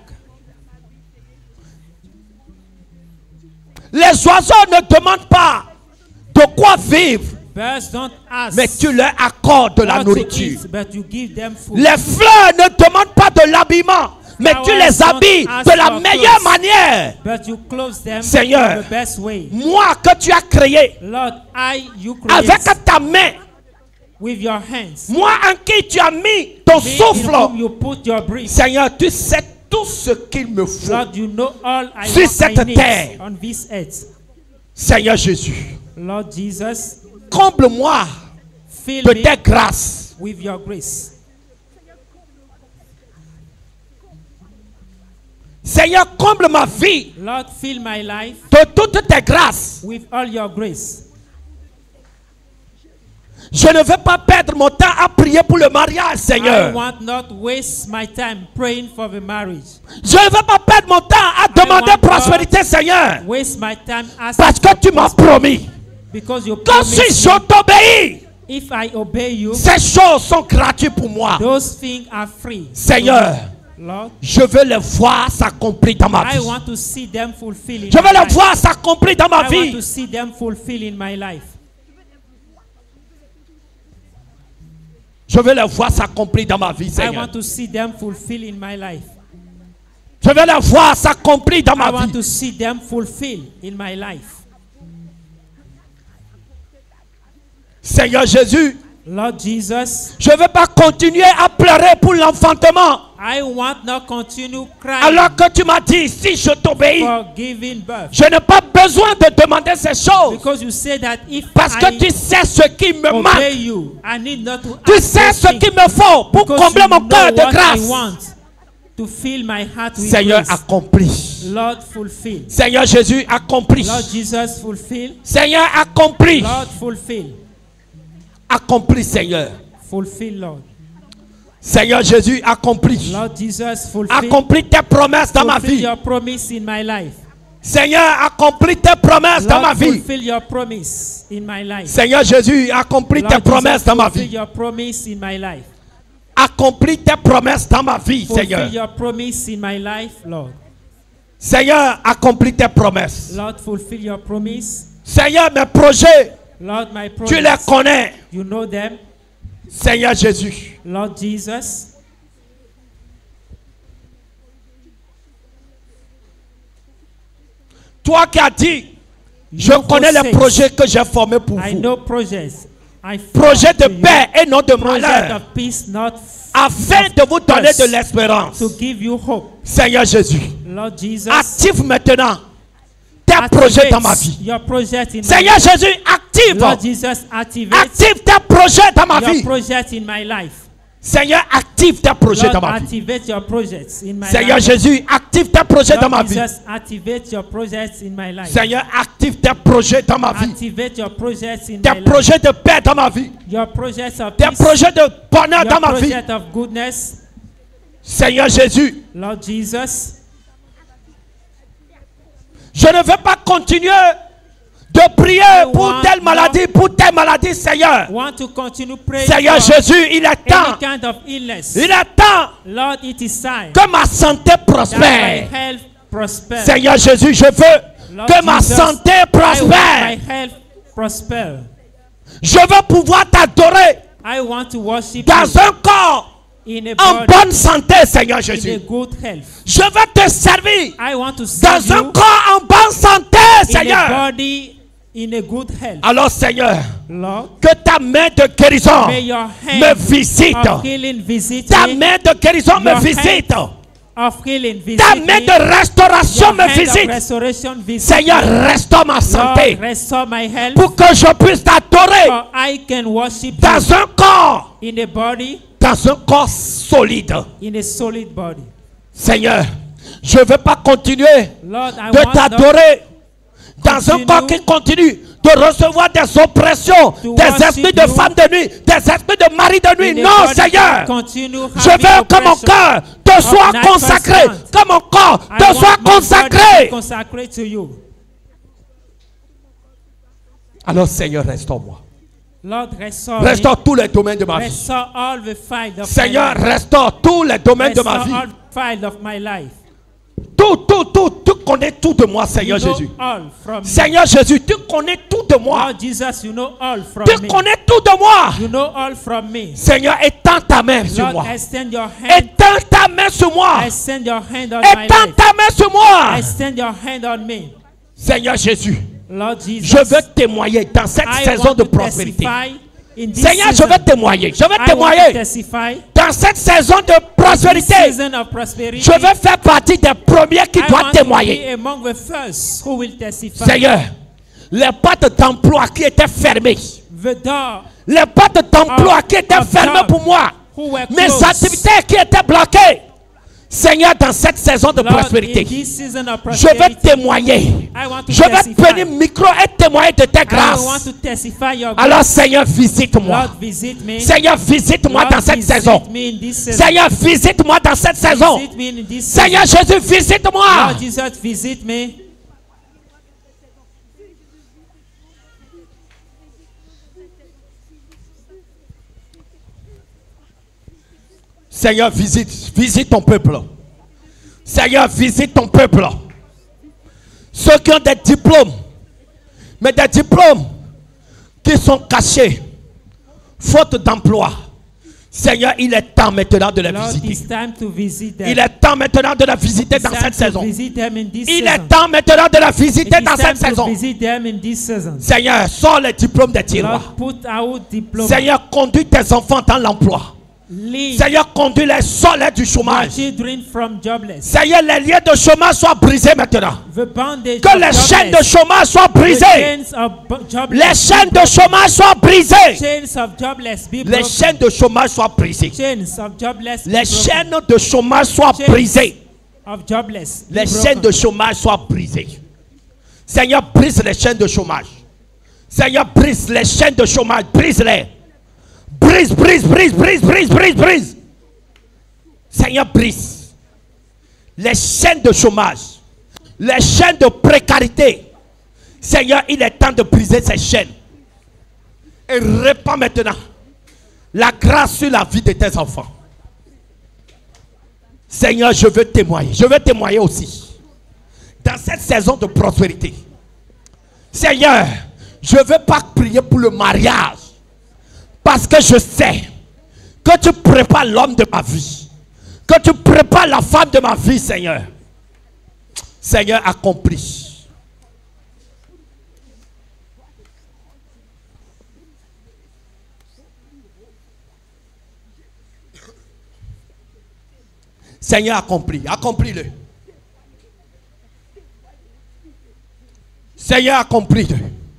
Les oiseaux ne demandent pas de quoi vivre, Birds don't ask mais tu leur accordes de la what to nourriture. eat, but you give them food. Les fleurs ne demandent pas de l'habillement, mais tu Flowers les habilles don't de ask la for meilleure clothes. manière. But you close them Seigneur, in the best way. Moi que tu as créé Lord, you create avec ta main, with your hands. moi en qui tu as mis ton Me in souffle. whom you put your breath. Seigneur, tu sais tout ce qu'il me faut. Lord, you know all I Sur want, cette I need terre. on this earth. Seigneur Jésus, Lord Jesus, comble-moi fill de me tes grâces. with your grace. Seigneur, comble ma vie Lord, fill my life de toutes tes grâces. with all your grace. Je ne veux pas perdre mon temps à prier pour le mariage, I Seigneur. want not waste my time praying for the marriage. Je ne veux pas perdre mon temps à demander want prospérité, Seigneur. Waste my time asking Parce que tu m'as promis because you que promised si je me, t'obéis, if I obey you, ces choses sont gratuites pour moi. those things are free. Seigneur, Lord, je veux les voir s'accomplir dans ma I vie. want to see them fulfill in Je my veux les life. voir s'accomplir dans ma I want vie. to see them fulfill in my life. Je veux les voir s'accomplir dans ma vie, I Seigneur. want to see them fulfill in my life. Je veux les voir s'accomplir dans I ma want vie. to see them fulfill in my life. Seigneur Jésus, Lord Jesus, je ne veux pas continuer à pleurer pour l'enfantement. I want not continue crying Alors que tu m'as dit, si je t'obéis, for giving birth. je n'ai pas besoin de demander ces choses. Because you say that if Parce que I tu sais ce qui me obey manque. you, I need not to Tu ask sais those ce things. qu'il me faut pour Because combler you mon know cœur de what I grâce. want to fill my heart with Seigneur, grace. accomplis. Lord, fulfill. Seigneur Jésus, accomplis. Lord Jesus, fulfill. Seigneur, accomplis. Lord, fulfill. Accomplis, Seigneur. Fulfill, Lord. Seigneur Jésus, accomplis. Lord Jesus, fulfill. Accomplis tes promesses dans ma Fulfill vie. your promise in my life. Seigneur, accomplis tes promesses dans ma Lord, vie. fulfill your promise in my life. Seigneur Jésus, accomplis tes Lord promesses Jesus, dans ma fulfill vie. your promise in my life. Accomplis tes promesses dans ma vie, Fulfill Seigneur. your promise in my life, Lord. Seigneur, accomplis tes promesses. Lord, fulfill your promise. Seigneur, mes projets, Lord, my tu les promise. connais. You know them. Seigneur Jésus. Lord Jesus. Toi qui as dit, je You connais les forsake. projets que j'ai formés pour I vous. know projects. I Projet form de to you. paix et non de Project malheur. of peace, not Afin de vous donner de l'espérance. to give you hope. Seigneur Jésus. Lord Jesus. Active maintenant tes projets dans ma vie. Your project in Seigneur my life. Jésus, active. Lord Jesus, activate Active tes projets dans ma your vie. project in my life. Seigneur, active tes projets Lord, dans ma vie. activate your projects in my Seigneur life. Jésus, active tes projets dans ma Lord vie. Jesus, activate your projects in my life. Seigneur, active tes projets dans ma vie. Activate your projects in Tes my life. projets de paix dans ma vie. Your projects of Tes peace. projets de bonheur Your dans ma vie. project of goodness. Seigneur Jésus, Lord Jesus. je ne vais pas continuer de prier pour want telle maladie, Seigneur. Want to continue praying Seigneur for Jésus, il est any temps. kind of illness. Il est temps Lord, it is time que ma santé that my prospère. health prosper. Seigneur Jésus, je veux Lord que ma Jesus, santé I want prospère. my health prosper. Je veux pouvoir t'adorer I want to worship dans you un corps in a en body, bonne santé, Seigneur in a Jésus. good health. Je veux te servir I want to serve dans un you corps en bonne santé, in a Seigneur. body in a good health. Alors, Seigneur, Lord, que ta main de guérison may your me hand visite. of healing visit Ta me. main de guérison me Your visite. Of healing visit Ta main me. de restauration Your me hand of visite. restoration visit Seigneur, me. restaure ma Lord, santé restore my health pour que je puisse t'adorer so I can worship you dans un corps, in a body, solide. in a solid body. Seigneur, je ne veux pas continuer Lord, I de want not t'adorer dans un continue corps qui continue de recevoir des oppressions, to des worship esprits de you femmes de nuit, des esprits de mari de nuit. in a Non, body Seigneur. that continue Je having veux que mon oppression. cœur te soit night consacré, first que mon corps I te want soit my body consacré. consecrate to you. Alors, Seigneur, restaure-moi. Lord, restore Restaure tous les domaines de me. ma vie. Restore all the files of Seigneur, my life. restaure tous les domaines de ma Restore vie. all files of my life. Tu connais tout de moi, Seigneur You know Jésus. all from me. Seigneur Jésus, tu connais tout de moi. Lord Jesus, you know all from Tu me. connais tout de moi. You know all from me. Seigneur, étends ta main sur Lord, moi. extend your hand. Étends ta main sur moi. Extend your hand on my Étends life. ta main sur moi. Extend your hand on me. Seigneur Jésus, Lord Jesus, je veux témoigner dans cette I saison want de to prospérité. testify in this Seigneur, je season. veux témoigner. Je veux I want to témoigner testify dans cette saison de this prospérité. season of prosperity. Je veux faire partie des premiers qui I doivent want to témoigner. be among the first who will testify. Seigneur, les portes d'emploi qui étaient fermées, The door les portes d'emploi qui étaient of fermées job pour moi, who were mes closed. activités qui étaient bloquées. Seigneur, dans cette saison de Lord, in prospérité, this season of je vais prosperity, témoigner. I want to Je vais testify. tenir le micro et témoigner de tes I want grâces. to testify your Alors, grace. Seigneur, visite-moi. Lord, visit me. Seigneur, visite-moi Lord, dans cette visit saison. me in this season. Seigneur, visite-moi dans cette saison. Visit me in this season. Seigneur Jésus, visite-moi. Lord Jesus, visit me. Seigneur, visite ton peuple. Seigneur, visite ton peuple. Ceux qui ont des diplômes, mais des diplômes qui sont cachés, faute d'emploi. Seigneur, il est temps maintenant de les Lord, visiter. it's time to visit them. Il est temps maintenant de les visiter dans It's cette time to saison. visit them in this Il season. est temps maintenant de les It visiter is dans time cette to saison. visit them in this season. Seigneur, sors les diplômes des tiroirs. Lord, put out diploma. Seigneur, conduis tes enfants dans l'emploi. Lead Seigneur, conduis-les, sors-les du your chômage. children from jobless. Seigneur, les liens de chômage soient brisés maintenant. The bondage Que of les chaînes de jobless. chômage soient The brisées. chains of jobless. Les chaînes de chômage soient brisées. Chains of jobless be Les broken. chaînes de chômage soient brisées. Chains of jobless be Les broken. chaînes de chômage soient Chains brisées. of jobless be Les broken. chaînes de chômage soient brisées. Seigneur, brise les chaînes de chômage. Seigneur, brise les chaînes de chômage. Brise-les. Brise, brise, brise, brise, brise, brise, brise. Seigneur, brise les chaînes de chômage, les chaînes de précarité. Seigneur, il est temps de briser ces chaînes. Et répands maintenant la grâce sur la vie de tes enfants. Seigneur, je veux témoigner. Je veux témoigner aussi. dans cette saison de prospérité, Seigneur, je ne veux pas prier pour le mariage. Parce que je sais que tu prépares l'homme de ma vie. Que tu prépares la femme de ma vie, Seigneur. Seigneur, accomplis. Seigneur, accomplis. Accomplis-le. Seigneur, accomplis-le.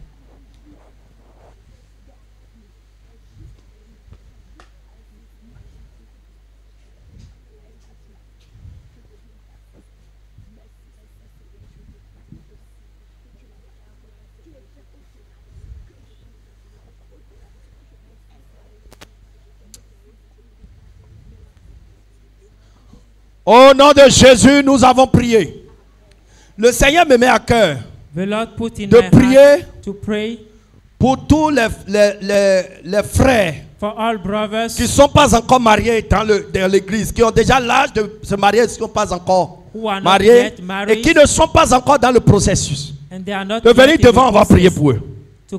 Au nom de Jésus, nous avons prié. Le Seigneur me met à cœur de prier pour tous les frères qui ne sont pas encore mariés dans l'église, qui ont déjà l'âge de se marier, qui ne sont pas encore mariés et qui ne sont pas encore dans le processus. De venir devant, on va prier pour eux.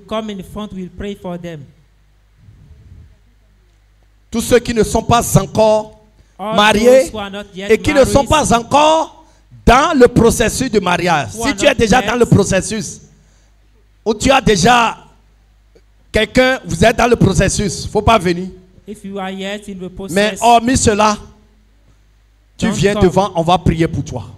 Tous ceux qui ne sont pas encore mariés et qui ne sont pas encore dans le processus de mariage. Si tu es déjà dans le processus, ou tu as déjà quelqu'un, vous êtes dans le processus, il ne faut pas venir. Mais hormis cela, tu viens devant, on va prier pour toi.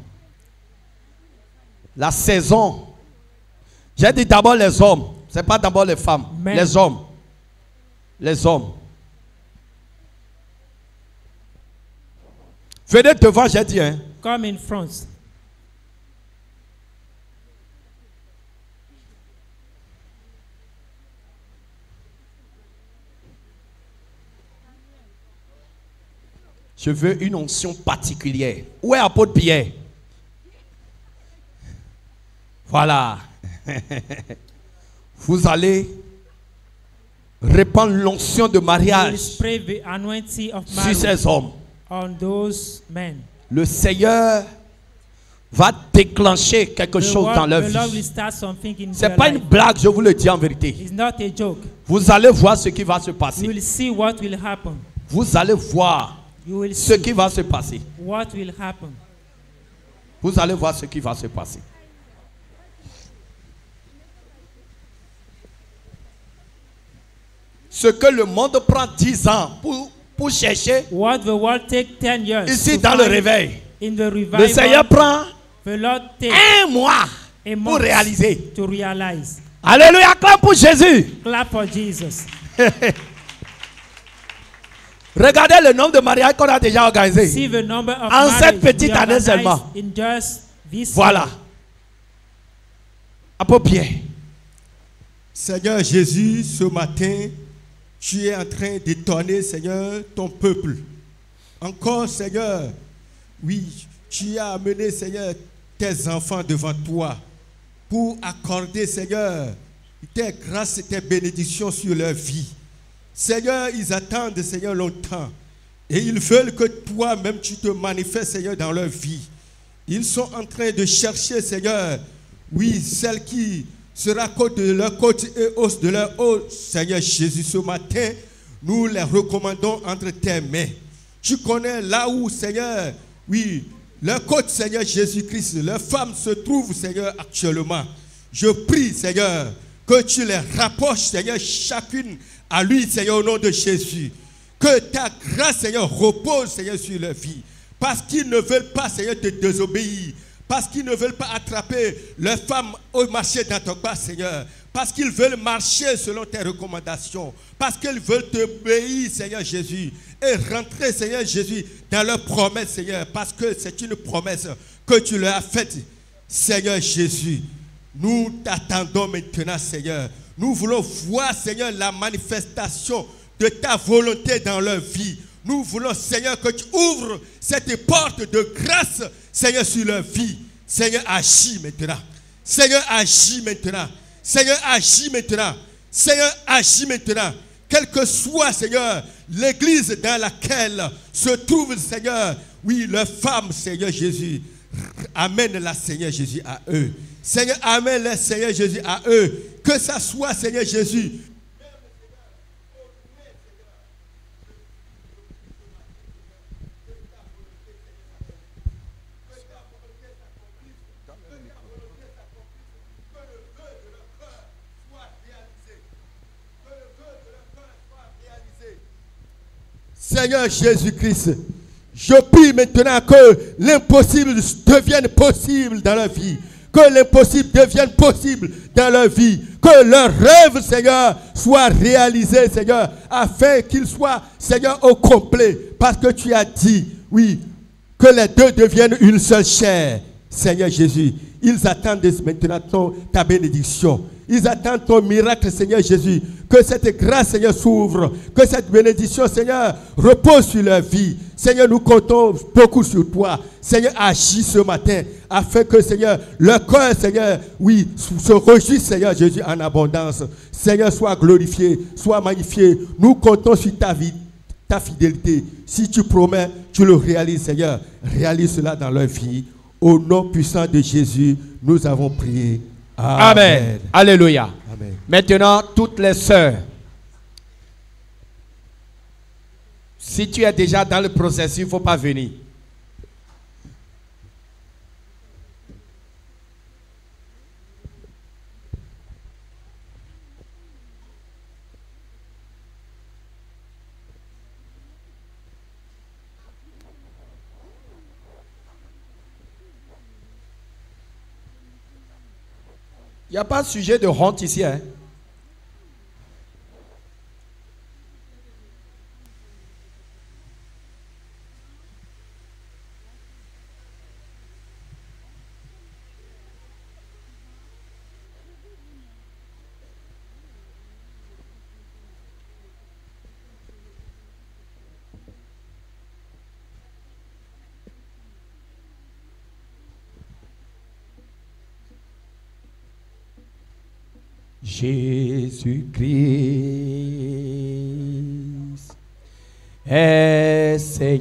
La saison, j'ai dit d'abord les hommes, ce n'est pas d'abord les femmes, les hommes. Les hommes. Venez devant, j'ai dit. Hein. Come in front. Je veux une onction particulière. Où est l'apôtre Pierre? Voilà. Vous allez répandre l'onction de mariage sur ces hommes. On those men. Le Seigneur va déclencher quelque chose dans leur vie. Ce n'est pas une blague, je vous le dis en vérité. Vous allez voir ce qui va se passer. Vous allez voir ce qui va se passer. Vous allez voir ce qui va se passer. Ce que le monde prend 10 ans pour chercher, what the world take 10 years ici dans le réveil, le Seigneur prend un mois pour réaliser. Alléluia, clap pour Jésus. Clap for Jesus. Regardez le nombre de mariages qu'on a déjà organisé. En cette petite année seulement. Voilà. À peu près. Seigneur Jésus, ce matin, tu es en train d'étonner, Seigneur, ton peuple. Encore, Seigneur, oui, tu as amené, Seigneur, tes enfants devant toi pour accorder, Seigneur, tes grâces et tes bénédictions sur leur vie. Seigneur, ils attendent, Seigneur, longtemps. Et ils veulent que toi-même, tu te manifestes, Seigneur, dans leur vie. Ils sont en train de chercher, Seigneur, oui, celle qui sera côte de leur côte et os de leur os. Seigneur Jésus, ce matin, nous les recommandons entre tes mains. Tu connais là où, Seigneur, oui, leur côte, Seigneur Jésus-Christ, leur femme se trouve, Seigneur, actuellement. Je prie, Seigneur, que tu les rapproches, Seigneur, chacune à lui, Seigneur, au nom de Jésus. Que ta grâce, Seigneur, repose, Seigneur, sur leur vie. Parce qu'ils ne veulent pas, Seigneur, te désobéir. Parce qu'ils ne veulent pas attraper leurs femmes au marché dans ton pas, Seigneur. Parce qu'ils veulent marcher selon tes recommandations. Parce qu'ils veulent t'obéir, Seigneur Jésus. Et rentrer, Seigneur Jésus, dans leur promesse, Seigneur. Parce que c'est une promesse que tu leur as faite, Seigneur Jésus. Nous t'attendons maintenant, Seigneur. Nous voulons voir, Seigneur, la manifestation de ta volonté dans leur vie. Nous voulons, Seigneur, que tu ouvres cette porte de grâce, Seigneur, sur leur vie. Seigneur, agis maintenant. Seigneur, agis maintenant. Seigneur, agis maintenant. Seigneur, agis maintenant. Quelle que soit, Seigneur, l'église dans laquelle se trouve, Seigneur, oui, leur femme, Seigneur Jésus. amène-la, Seigneur Jésus, à eux. Seigneur, amène-la, Seigneur Jésus, à eux. Que ça soit, Seigneur Jésus, Seigneur Jésus-Christ, je prie maintenant que l'impossible devienne possible dans leur vie. Que l'impossible devienne possible dans leur vie. Que leurs rêves, Seigneur, soient réalisés, Seigneur, afin qu'ils soient, Seigneur, au complet. Parce que tu as dit, oui, que les deux deviennent une seule chair. Seigneur Jésus, ils attendent maintenant ta bénédiction. Ils attendent ton miracle, Seigneur Jésus. Que cette grâce, Seigneur, s'ouvre. Que cette bénédiction, Seigneur, repose sur leur vie. Seigneur, nous comptons beaucoup sur toi. Seigneur, agis ce matin afin que, Seigneur, leur cœur, Seigneur, oui, se réjouisse, Seigneur Jésus, en abondance. Seigneur, sois glorifié, sois magnifié. Nous comptons sur ta vie, ta fidélité. Si tu promets, tu le réalises, Seigneur. Réalise cela dans leur vie. Au nom puissant de Jésus, nous avons prié. Amen. Amen. Alléluia. Amen. Maintenant, toutes les sœurs, si tu es déjà dans le processus, il ne faut pas venir. Il n'y a pas de sujet de honte ici. Hein? Jésus-Christ est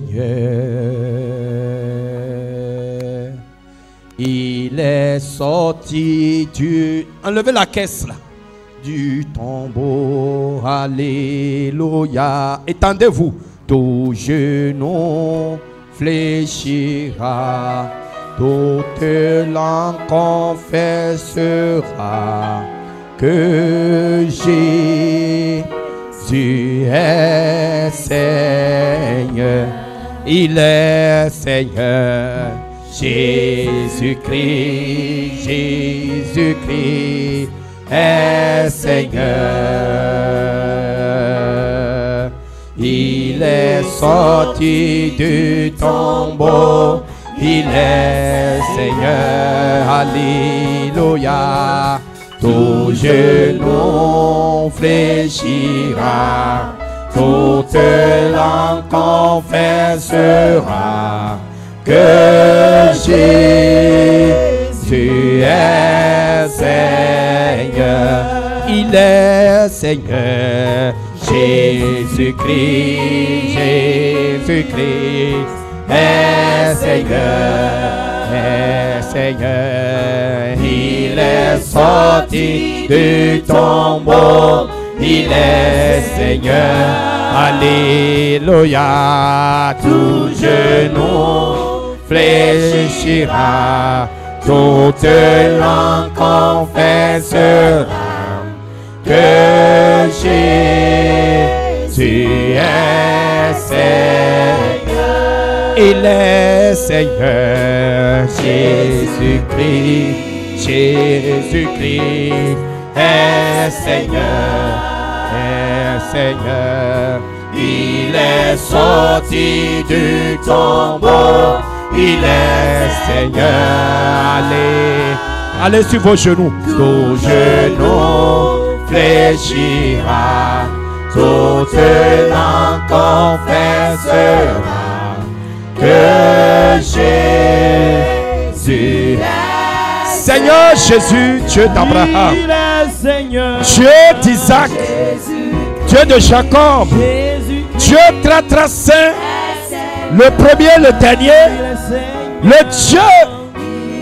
Seigneur. Il est sorti du... Enlevez la caisse là. Du tombeau. Alléluia. Étendez-vous. Tout genou fléchira. Toute langue confessera que Jésus est Seigneur. Il est Seigneur. Jésus-Christ, Jésus-Christ est Seigneur. Il est sorti du tombeau. Il est Seigneur. Alléluia. Tout genou fléchira, toute langue confessera que Jésus est Seigneur. Il est Seigneur. Jésus-Christ, Jésus-Christ est Seigneur, est Seigneur. Il est sorti du tombeau, il est Seigneur. Alléluia. Tout genou fléchira, toute langue confessera que Jésus est Seigneur. Il est Seigneur. Jésus-Christ, Jésus-Christ est Seigneur, est Seigneur. Il est sorti du tombeau, il est Seigneur. Allez, allez sur vos genoux. Tout genou fléchira, toute langue confessera que Jésus est Seigneur Jésus, Dieu d'Abraham, Dieu d'Isaac, Dieu de Jacob, Dieu très très saint, le premier, le dernier, le Dieu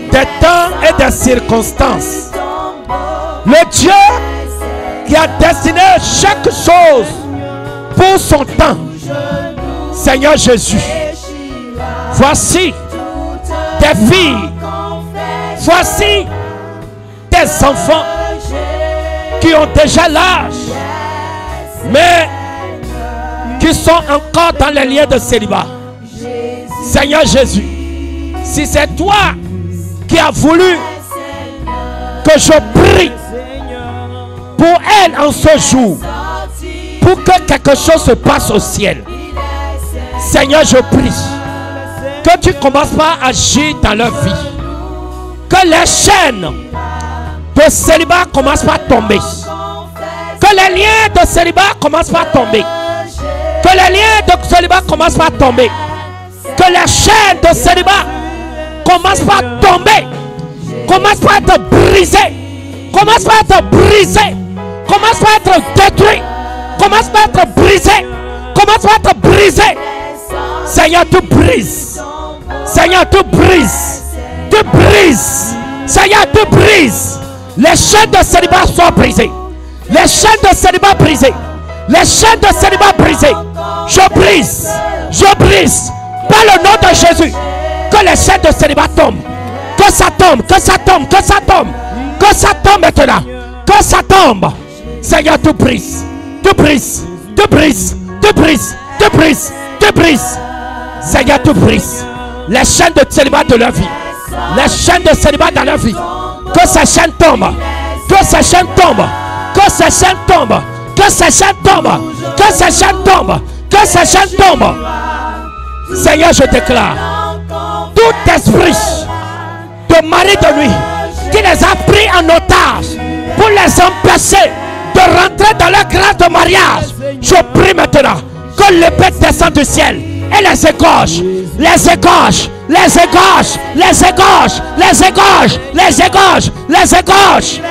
des temps et des circonstances. Le Dieu qui a destiné chaque chose pour son temps. Seigneur Jésus, voici tes filles, voici tes enfants qui ont déjà l'âge, mais qui sont encore dans les liens de célibat. Seigneur Jésus, si c'est toi qui as voulu que je prie pour elle en ce jour, pour que quelque chose se passe au ciel, Seigneur, je prie que tu commences par agir dans leur vie, que les chaînes de célibat commencent par tomber, que les liens de célibat commencent par tomber, que les liens de célibat commencent par tomber, que les chaînes de célibat commencent par tomber, commencent par être brisées, commencent par être brisées, commencent par être détruites, commencent par être brisées, commencent par être brisées. Seigneur, tu brises. Seigneur, tu brises. Tu brises. Seigneur, tu brises. Les chaînes de célibat sont brisées. Les chaînes de célibat brisées. Les chaînes de célibat brisées. Je brise. Je brise. Par le nom de Jésus. Que les chaînes de célibat tombent. Que ça tombe. Que ça tombe. Que ça tombe. Que ça tombe maintenant. Que ça tombe. Seigneur, tu brises. Tu brises. Tu brises. Tu brises. Tu brises. Tu brises. Seigneur, tu brises les chaînes de célibat de leur vie. Les chaînes de célibat dans leur vie. Que ces chaînes tombent. Que ces chaînes tombent. Que ces chaînes tombent. Que ces chaînes tombent. Que ces chaînes tombent. Que ces chaînes tombent. Seigneur, je déclare tout esprit de mari de nuit qui les a pris en otage pour les empêcher de rentrer dans leur grâce de mariage, je prie maintenant que l'épée descende du ciel et les égorge, les égorge, les égorge, les égorge, les égorge, les égorge, les égorge.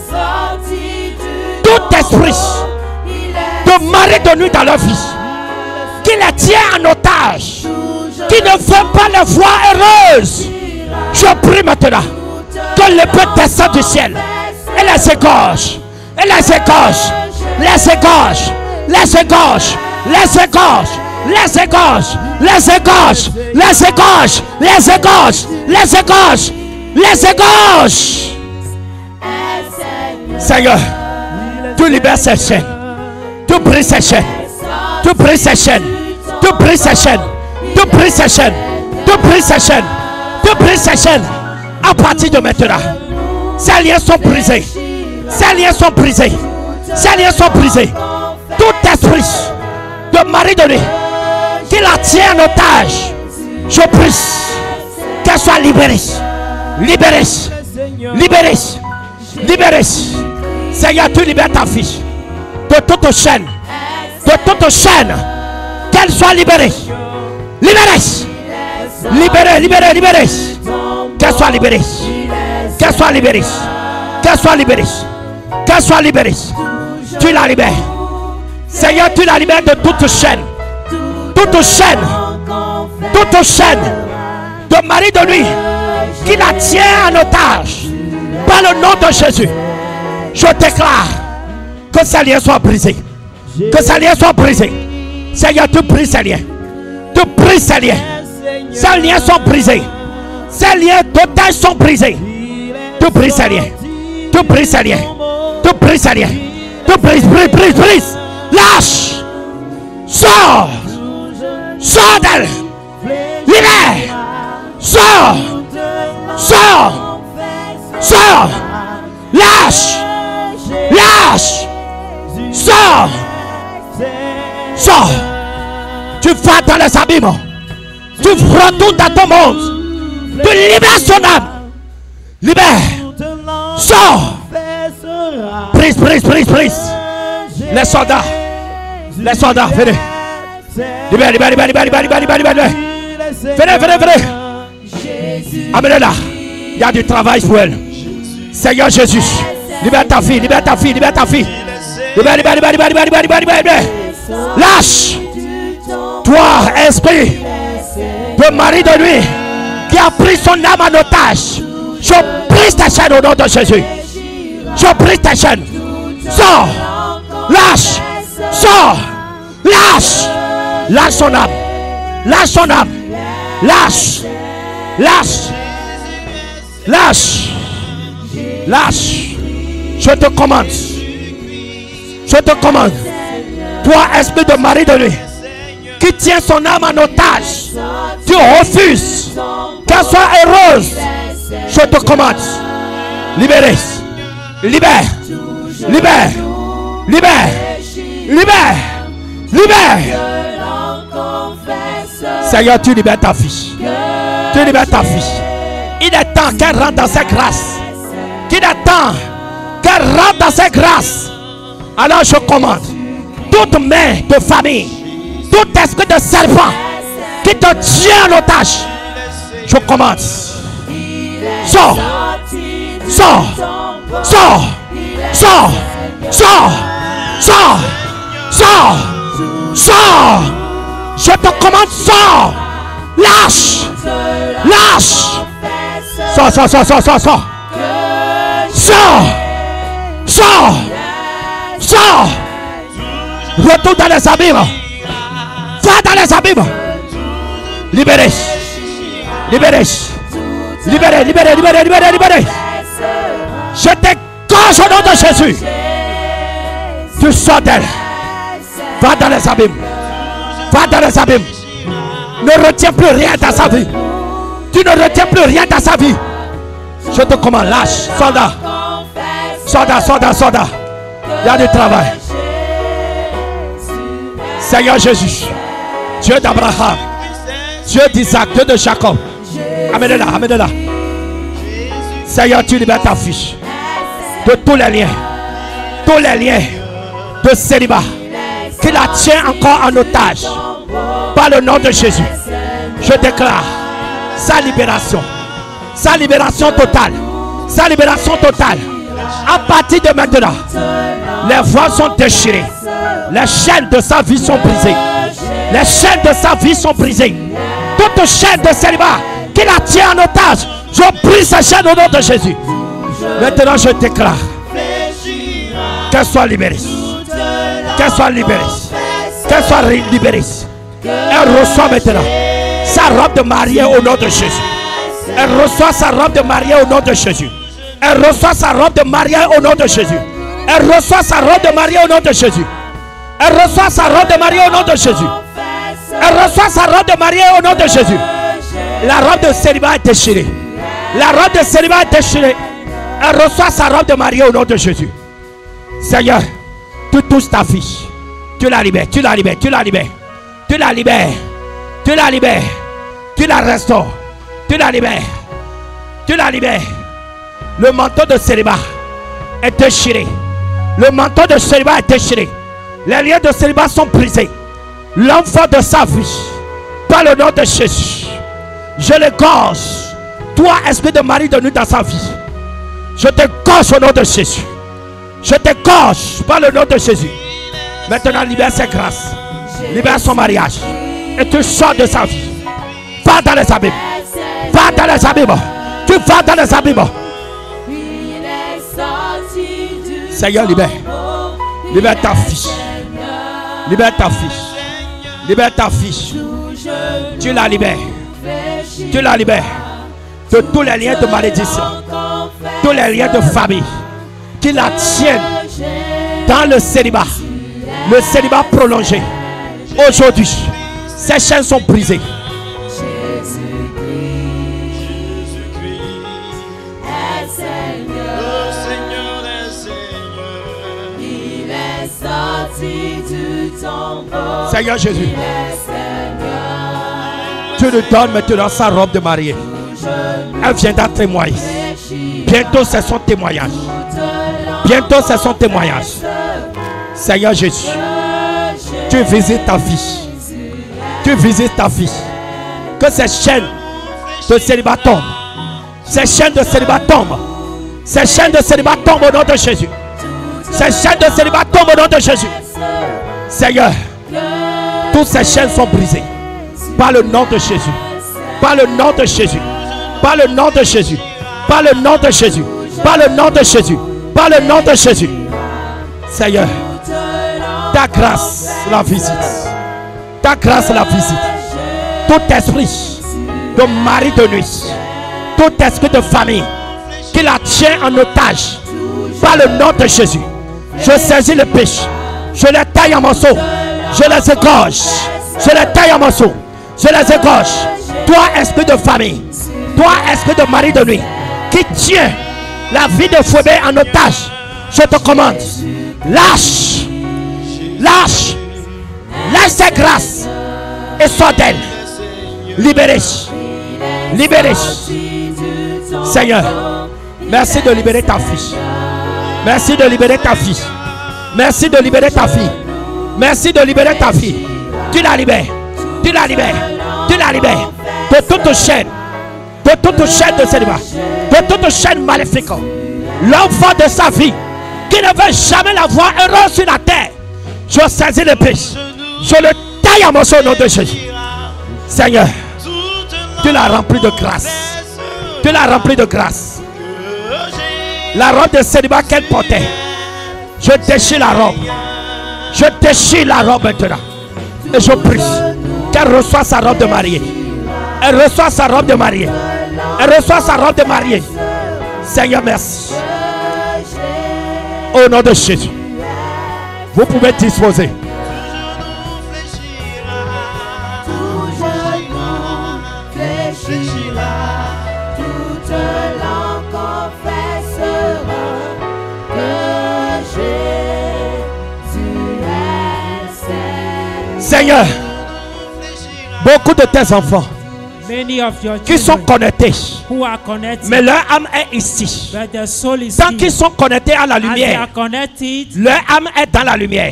Tout esprit de mari de nuit dans leur vie qui les tient en otage, qui ne veut pas les voir heureuses, je prie maintenant que l'épée descende du ciel et les égorge, et les égorge, les égorge, les égorge, les égorge, les égorge, les égorge, les égorge, les égorge, les égorge, les égorge. Seigneur, tu libères ces chaînes, tu brises ces chaînes, tu brises ces chaînes, tu brises ces chaînes, tu brises ces chaînes, tu brises ces chaînes, tu brises ces chaînes. À partir de maintenant, ces liens sont brisés, ces liens sont brisés, ces liens sont brisés. Tout esprit de mari de nuit qui la tient en otage, je brise, qu'elle soit libérée, libérée, libérée, libérée. Seigneur, tu libères ta fille de toute chaîne, qu'elle soit libérée, libérée, libérée, libérée, libérée, qu'elle soit libérée, qu'elle soit libérée, qu'elle soit libérée, qu'elle soit libérée. Tu la libères, Seigneur, tu la libères de toute chaîne, toute chaîne, toute chaîne de mari de nuit qui la tient en otage. Par le nom de Jésus, je déclare que ces liens soient brisés, que ces liens soient brisés. Seigneur, tu brises ces liens, tu brises ces liens. Ces liens sont brisés, ces liens d'otage sont brisés. Tu brises ces liens, tu brises ces liens, tu brises ces liens, tu brises, brise, brise, brise. Lâche, sors, sors d'elle, libère, sors, sors, sors, lâche, lâche, sors, sors. Tu vas dans les abîmes, tu retournes dans ton monde, tu libères son âme, libère, sors, brise, brise, brise, brise. Les soldats, venez. Libère, libère, libère, libère, libère, libère, libère, libère. Venez, venez, venez. Amenez-la. Il y a du travail pour elle. Seigneur Jésus, libère ta fille, libère ta fille, libère ta fille. Libère, libère, libère, libère, libère, libère, libère, libère. Lâche. Toi, esprit de mari de nuit qui a pris son âme en otage, Je brise tes chaînes au nom de Jésus. Je brise tes chaînes. Sors. Lâche. Sors. Lâche. Lâche son âme. Lâche son âme. Lâche. Lâche. Lâche. Lâche. Je te commande. Je te commande. Toi, esprit de mari de lui, qui tient son âme en otage, tu refuses qu'elle soit heureuse. Je te commande. Libérez. Libère. Libère. Libère. Libère. Libère. Seigneur, tu libères ta fille. Tu libères ta fille. Il est temps qu'elle rentre dans ses grâces. Qu'il est temps qu'elle rentre dans ses grâces. Alors je commande toute main de famille, tout esprit de serpent qui te tient en otage, je commande. Sors. Sors. Sors. Sors. Sors. Sors. Sors. Sors. Je te commande, sors. Lâche. Lâche. Sors, sors, sors, sors, sors, sors. Sors. Sors. Sors. Retourne dans les abîmes. Va dans les abîmes. Libérez. Libérez. Libérez, libérez, libérez, libérez, libérez. Je t'égorge au nom de Jésus. Tu sors d'elle. Va dans les abîmes. Va dans les abîmes. Ne retiens plus rien dans sa vie. Tu ne retiens plus rien dans sa vie. Je te commande, lâche, soldat. Soldat, soldat, soldat. Il y a du travail. Seigneur Jésus, Dieu d'Abraham, Dieu d'Isaac, Dieu de Jacob. Amène-la, amène-la. Seigneur, tu libères ta fille de tous les liens de célibat qui la tient encore en otage. Par le nom de Jésus, je déclare sa libération totale, sa libération totale. À partir de maintenant, les voiles sont déchirées, les chaînes de sa vie sont brisées, les chaînes de sa vie sont brisées. Toute chaîne de célibat qui la tient en otage, je brise ces chaînes au nom de Jésus. Maintenant, je déclare qu'elle soit libérée, qu'elle soit libérée, qu'elle soit libérée. Elle reçoit maintenant sa robe de mariée au nom de Jésus. Elle reçoit sa robe de mariée au nom de Jésus. Elle reçoit sa robe de mariée au nom de Jésus. Elle reçoit sa robe de mariée au nom de Jésus. Elle reçoit sa robe de mariée au nom de Jésus. Elle reçoit sa robe de mariée au nom de Jésus. La robe de célibat est déchirée. La robe de célibat est déchirée. Elle reçoit sa robe de mariée au nom de Jésus. Seigneur, tu touches ta fille. Tu la libères, tu la libères, tu la libères. Tu la libères, tu la libères, tu la restaures, tu la libères, tu la libères. Le manteau de célibat est déchiré. Le manteau de célibat est déchiré. Les liens de célibat sont brisés. L'enfant de sa vie, par le nom de Jésus, je l'égorge. Toi, esprit de mari de nuit dans sa vie, je t'égorge au nom de Jésus. Je t'égorge par le nom de Jésus. Maintenant, libère ses grâces. Libère son mariage. Et tu sors de sa vie. Va dans les abîmes. Va dans les abîmes. Tu vas dans les abîmes. Seigneur, libère. Libère ta fille. Libère ta fille. Libère ta fille. Tu la libères. Tu la libères de tous les liens de malédiction. Tous les liens de famille qui la tiennent dans le célibat. Le célibat prolongé. Aujourd'hui, ces chaînes sont brisées. Seigneur Jésus, tu nous donnes maintenant sa robe de mariée. Elle viendra témoigner. Bientôt c'est son témoignage. Bientôt c'est son témoignage. Seigneur Jésus, tu visites ta fille. Tu visites ta fille. Que ces chaînes de célibat tombent. Ces chaînes de célibat tombent. Ces chaînes de célibat tombent au nom de Jésus. Ces chaînes de célibat tombent au nom de Jésus. Seigneur, toutes ces chaînes sont brisées. Par le nom de Jésus. Par le nom de Jésus. Par le nom de Jésus. Par le nom de Jésus. Par le nom de Jésus. Par le nom de Jésus. Seigneur, ta grâce la visite. Ta grâce la visite. Tout esprit de mari de nuit, tout esprit de famille qui la tient en otage, par le nom de Jésus, je saisis le péché, je les taille en morceaux, je les égorge, je les taille en morceaux, je les égorge. Toi, esprit de famille, toi, esprit de mari de nuit, qui tient la vie de Phobé en otage, je te commande, lâche, lâche, laisse ses grâces et sors d'elle. Libérez, libérez. Seigneur, merci de libérer ta fille. Merci de libérer ta fille. Merci de libérer ta fille. Merci de libérer ta fille. Tu la libères. Tu la libères. Tu la libères. De toute chaîne. De toute chaîne de célibat. De toute chaîne maléfique. L'enfant de sa vie qui ne veut jamais la voir heureuse sur la terre. Je saisis le péché. Je le taille en morceaux au nom de Jésus. Seigneur, tu l'as rempli de grâce. Tu l'as rempli de grâce. La robe de célibat qu'elle portait, je déchire la robe. Je déchire la robe maintenant. Et je prie qu'elle reçoive sa robe de mariée. Elle reçoit sa robe de mariée. Elle reçoit sa robe de mariée. Seigneur, merci. Au nom de Jésus, vous pouvez disposer. Seigneur, beaucoup de tes enfants qui sont connectés, mais leur âme est ici. Tant qu'ils sont connectés à la lumière, leur âme est dans la lumière.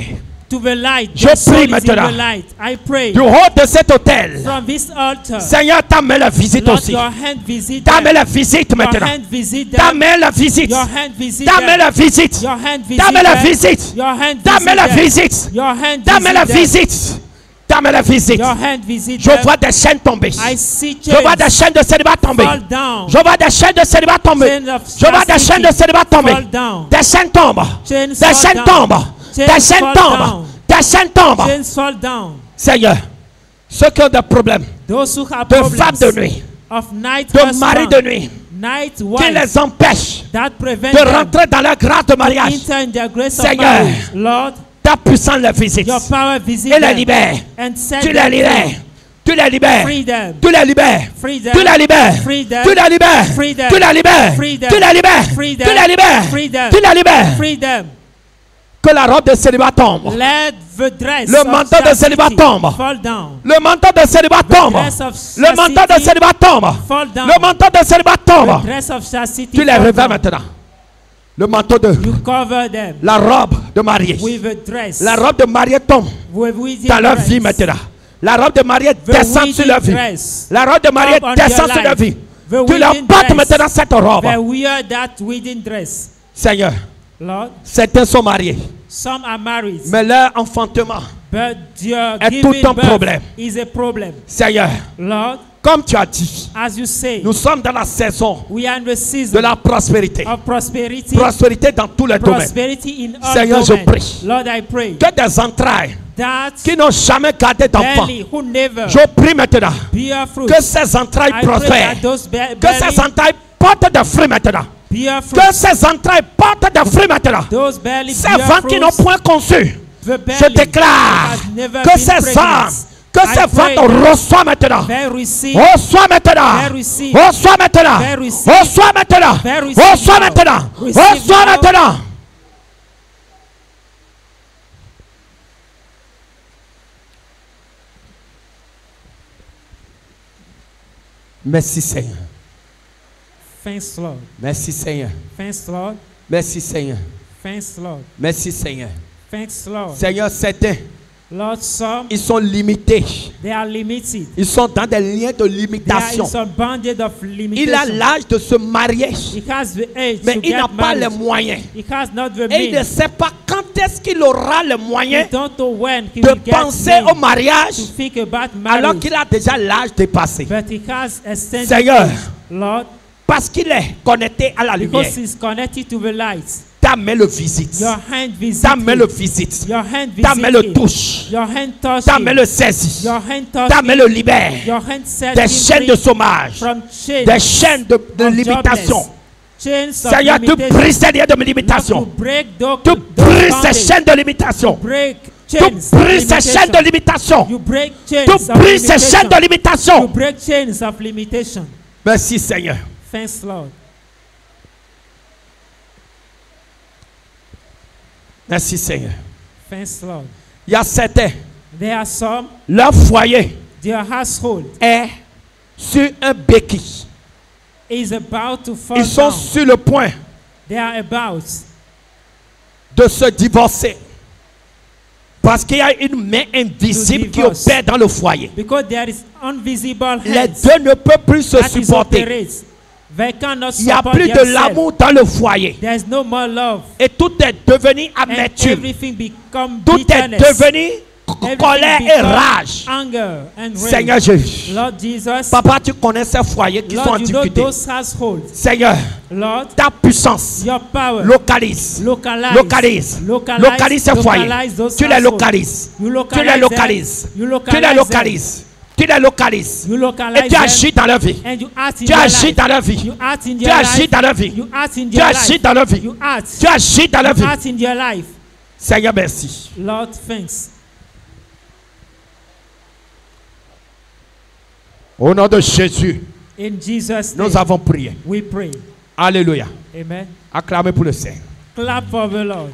Je prie maintenant du haut de cet autel. Seigneur, ta main la visite aussi. Ta main la visite maintenant. Ta main la visite. Ta main la visite. Ta main la visite. Ta main la visite. Ta main la visite. Ta main la visite. Je vois des chaînes tomber. Je vois des chaînes de célibat tomber. Je vois des chaînes de célibat tomber. Je vois des chaînes de célibat tomber. Des chaînes tombent. Des chaînes tombent. Des chaînes tombent. Des chaînes tombent. Seigneur, ceux qui ont des problèmes de femmes de nuit, de mari de nuit, qui les empêchent de rentrer dans la grâce de mariage, Seigneur, ta puissance les visite et les libère. Tu les libères. Tu les libères. Tu les libères. Tu les libères. Tu les libères. Tu les libères. Tu les libères. Tu les libères. Tu les libères. Que la robe de célibat tombe. Le manteau de célibat tombe. Le manteau de célibat tombe. Le manteau de célibat tombe. Le manteau de célibat tombe. Tu les revêts maintenant. Le manteau de la robe de mariée. La robe de mariée tombe dans leur vie maintenant. La robe de mariée descend sur leur vie. La robe de mariée descend sur leur vie. Tu leur portes maintenant cette robe. Seigneur, certains sont mariés, mais leur enfantement est tout un problème. Seigneur, comme tu as dit, nous sommes dans la saison de la prospérité. Prospérité dans tous les domaines. Seigneur, je prie que des entrailles qui n'ont jamais gardé d'enfants, je prie maintenant que ces entrailles prospèrent, que ces entrailles portent des fruits maintenant. Que ces entrailles portent des fruits maintenant. Ces vents qui n'ont point conçu, je déclare que ces âmes, que ces vents reçoivent maintenant. Reçois maintenant. Reçois maintenant. Reçois maintenant. Reçois maintenant. Reçois maintenant. Merci Seigneur. Thanks, Lord. Merci Seigneur. Thanks, Lord. Merci Seigneur. Thanks, Lord. Merci Seigneur. Thanks, Lord. Seigneur, certains, Lord, some ils sont limités. they are limited. Ils sont dans des liens de They are limitation. in some bondage of limitation. Il a l'âge de se marier, He has the age mais to il get n'a pas les married. moyens. He has not the Et il ne means. sait pas quand est-ce qu'il aura les He moyens don't know when he de will get penser married, au mariage to think about alors marriage. qu'il a déjà l'âge dépassé. But he has extended Seigneur, age. Lord, Parce qu'il est connecté à la lumière. Because he's connected to the light. Ta main le visite. Your hand visits. Ta main le visite. Your hand Ta main le visits. touche. Your hand touches. Ta main le saisit. Your hand touches. Ta main le libère. Your hand sets Des him chaînes free de chômage. from chains Des chaînes de of limitation. jobless. Chains of Seigneur, tu limitation. brises ces liens de Lord, limitation. to break Tu those brises ces boundaries. chaînes de limitation. Break Tu chains of brises ces chaînes de limitation. limitation. You break chains Tu of brises ces chaînes de limitation. You limitation. break chains of limitation. Merci Seigneur. Thanks, Lord. Merci Seigneur. Thanks, Lord. Il y a certains, There are some, leur foyer their household est sur un béquille. is about to fall Ils sont down. sur le point They are about de se divorcer. Parce qu'il y a une main invisible qui divorce. opère dans le foyer. because there is invisible Les hands deux ne peuvent plus se that is supporter. operates. They cannot Il n'y a support plus de themselves. l'amour dans le foyer. There is no more love. Et tout est devenu And amertume. everything become Tout est bitterness. devenu Everything colère et become rage. anger and rage. Seigneur Jésus. Lord Jesus, Papa, tu connais ces foyers qui sont en Lord, you know difficulté. those households. Seigneur, Lord, ta puissance your power. localise. Localize. Localise. Localize. Localise ces foyers. Localize those Tu les households. localises. You Tu localize les them. localises. You Tu localize les them. localises. Tu les localises. You localize Et tu agis them. dans leur vie. And you act in Tu their agis life. dans leur vie. You act in Tu their agis life. dans leur vie. You act in Tu their agis life. dans leur vie. You act. Tu agis dans leur You vie. act in their life. Seigneur, merci. Lord, thanks. Au nom de Jésus, In Jesus' nous name, avons prié. we pray. Alléluia. Amen. Acclamez pour le Seigneur. Clap for the Lord.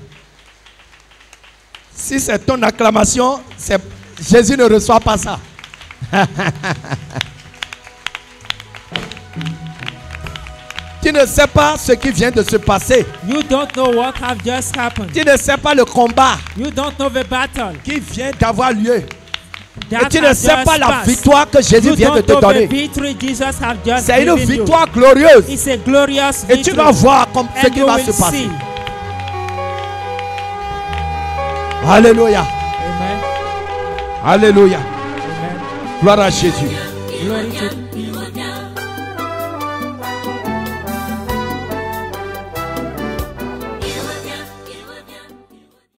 Si c'est ton acclamation, Jésus ne reçoit pas ça. Tu ne sais pas ce qui vient de se passer. You don't know what have just happened. Tu ne sais pas le combat You don't know the battle. qui vient d'avoir lieu. Et That tu ne has sais pas just la passed. victoire que Jésus You vient de don't te know the donner. victory Jesus have just C'est une given you. victoire glorieuse. It's a glorious Et victory. tu vas voir comme ce And qui you va will se passer. see. Alléluia. Amen. Alléluia. Amen. Gloire à Jésus. Glory to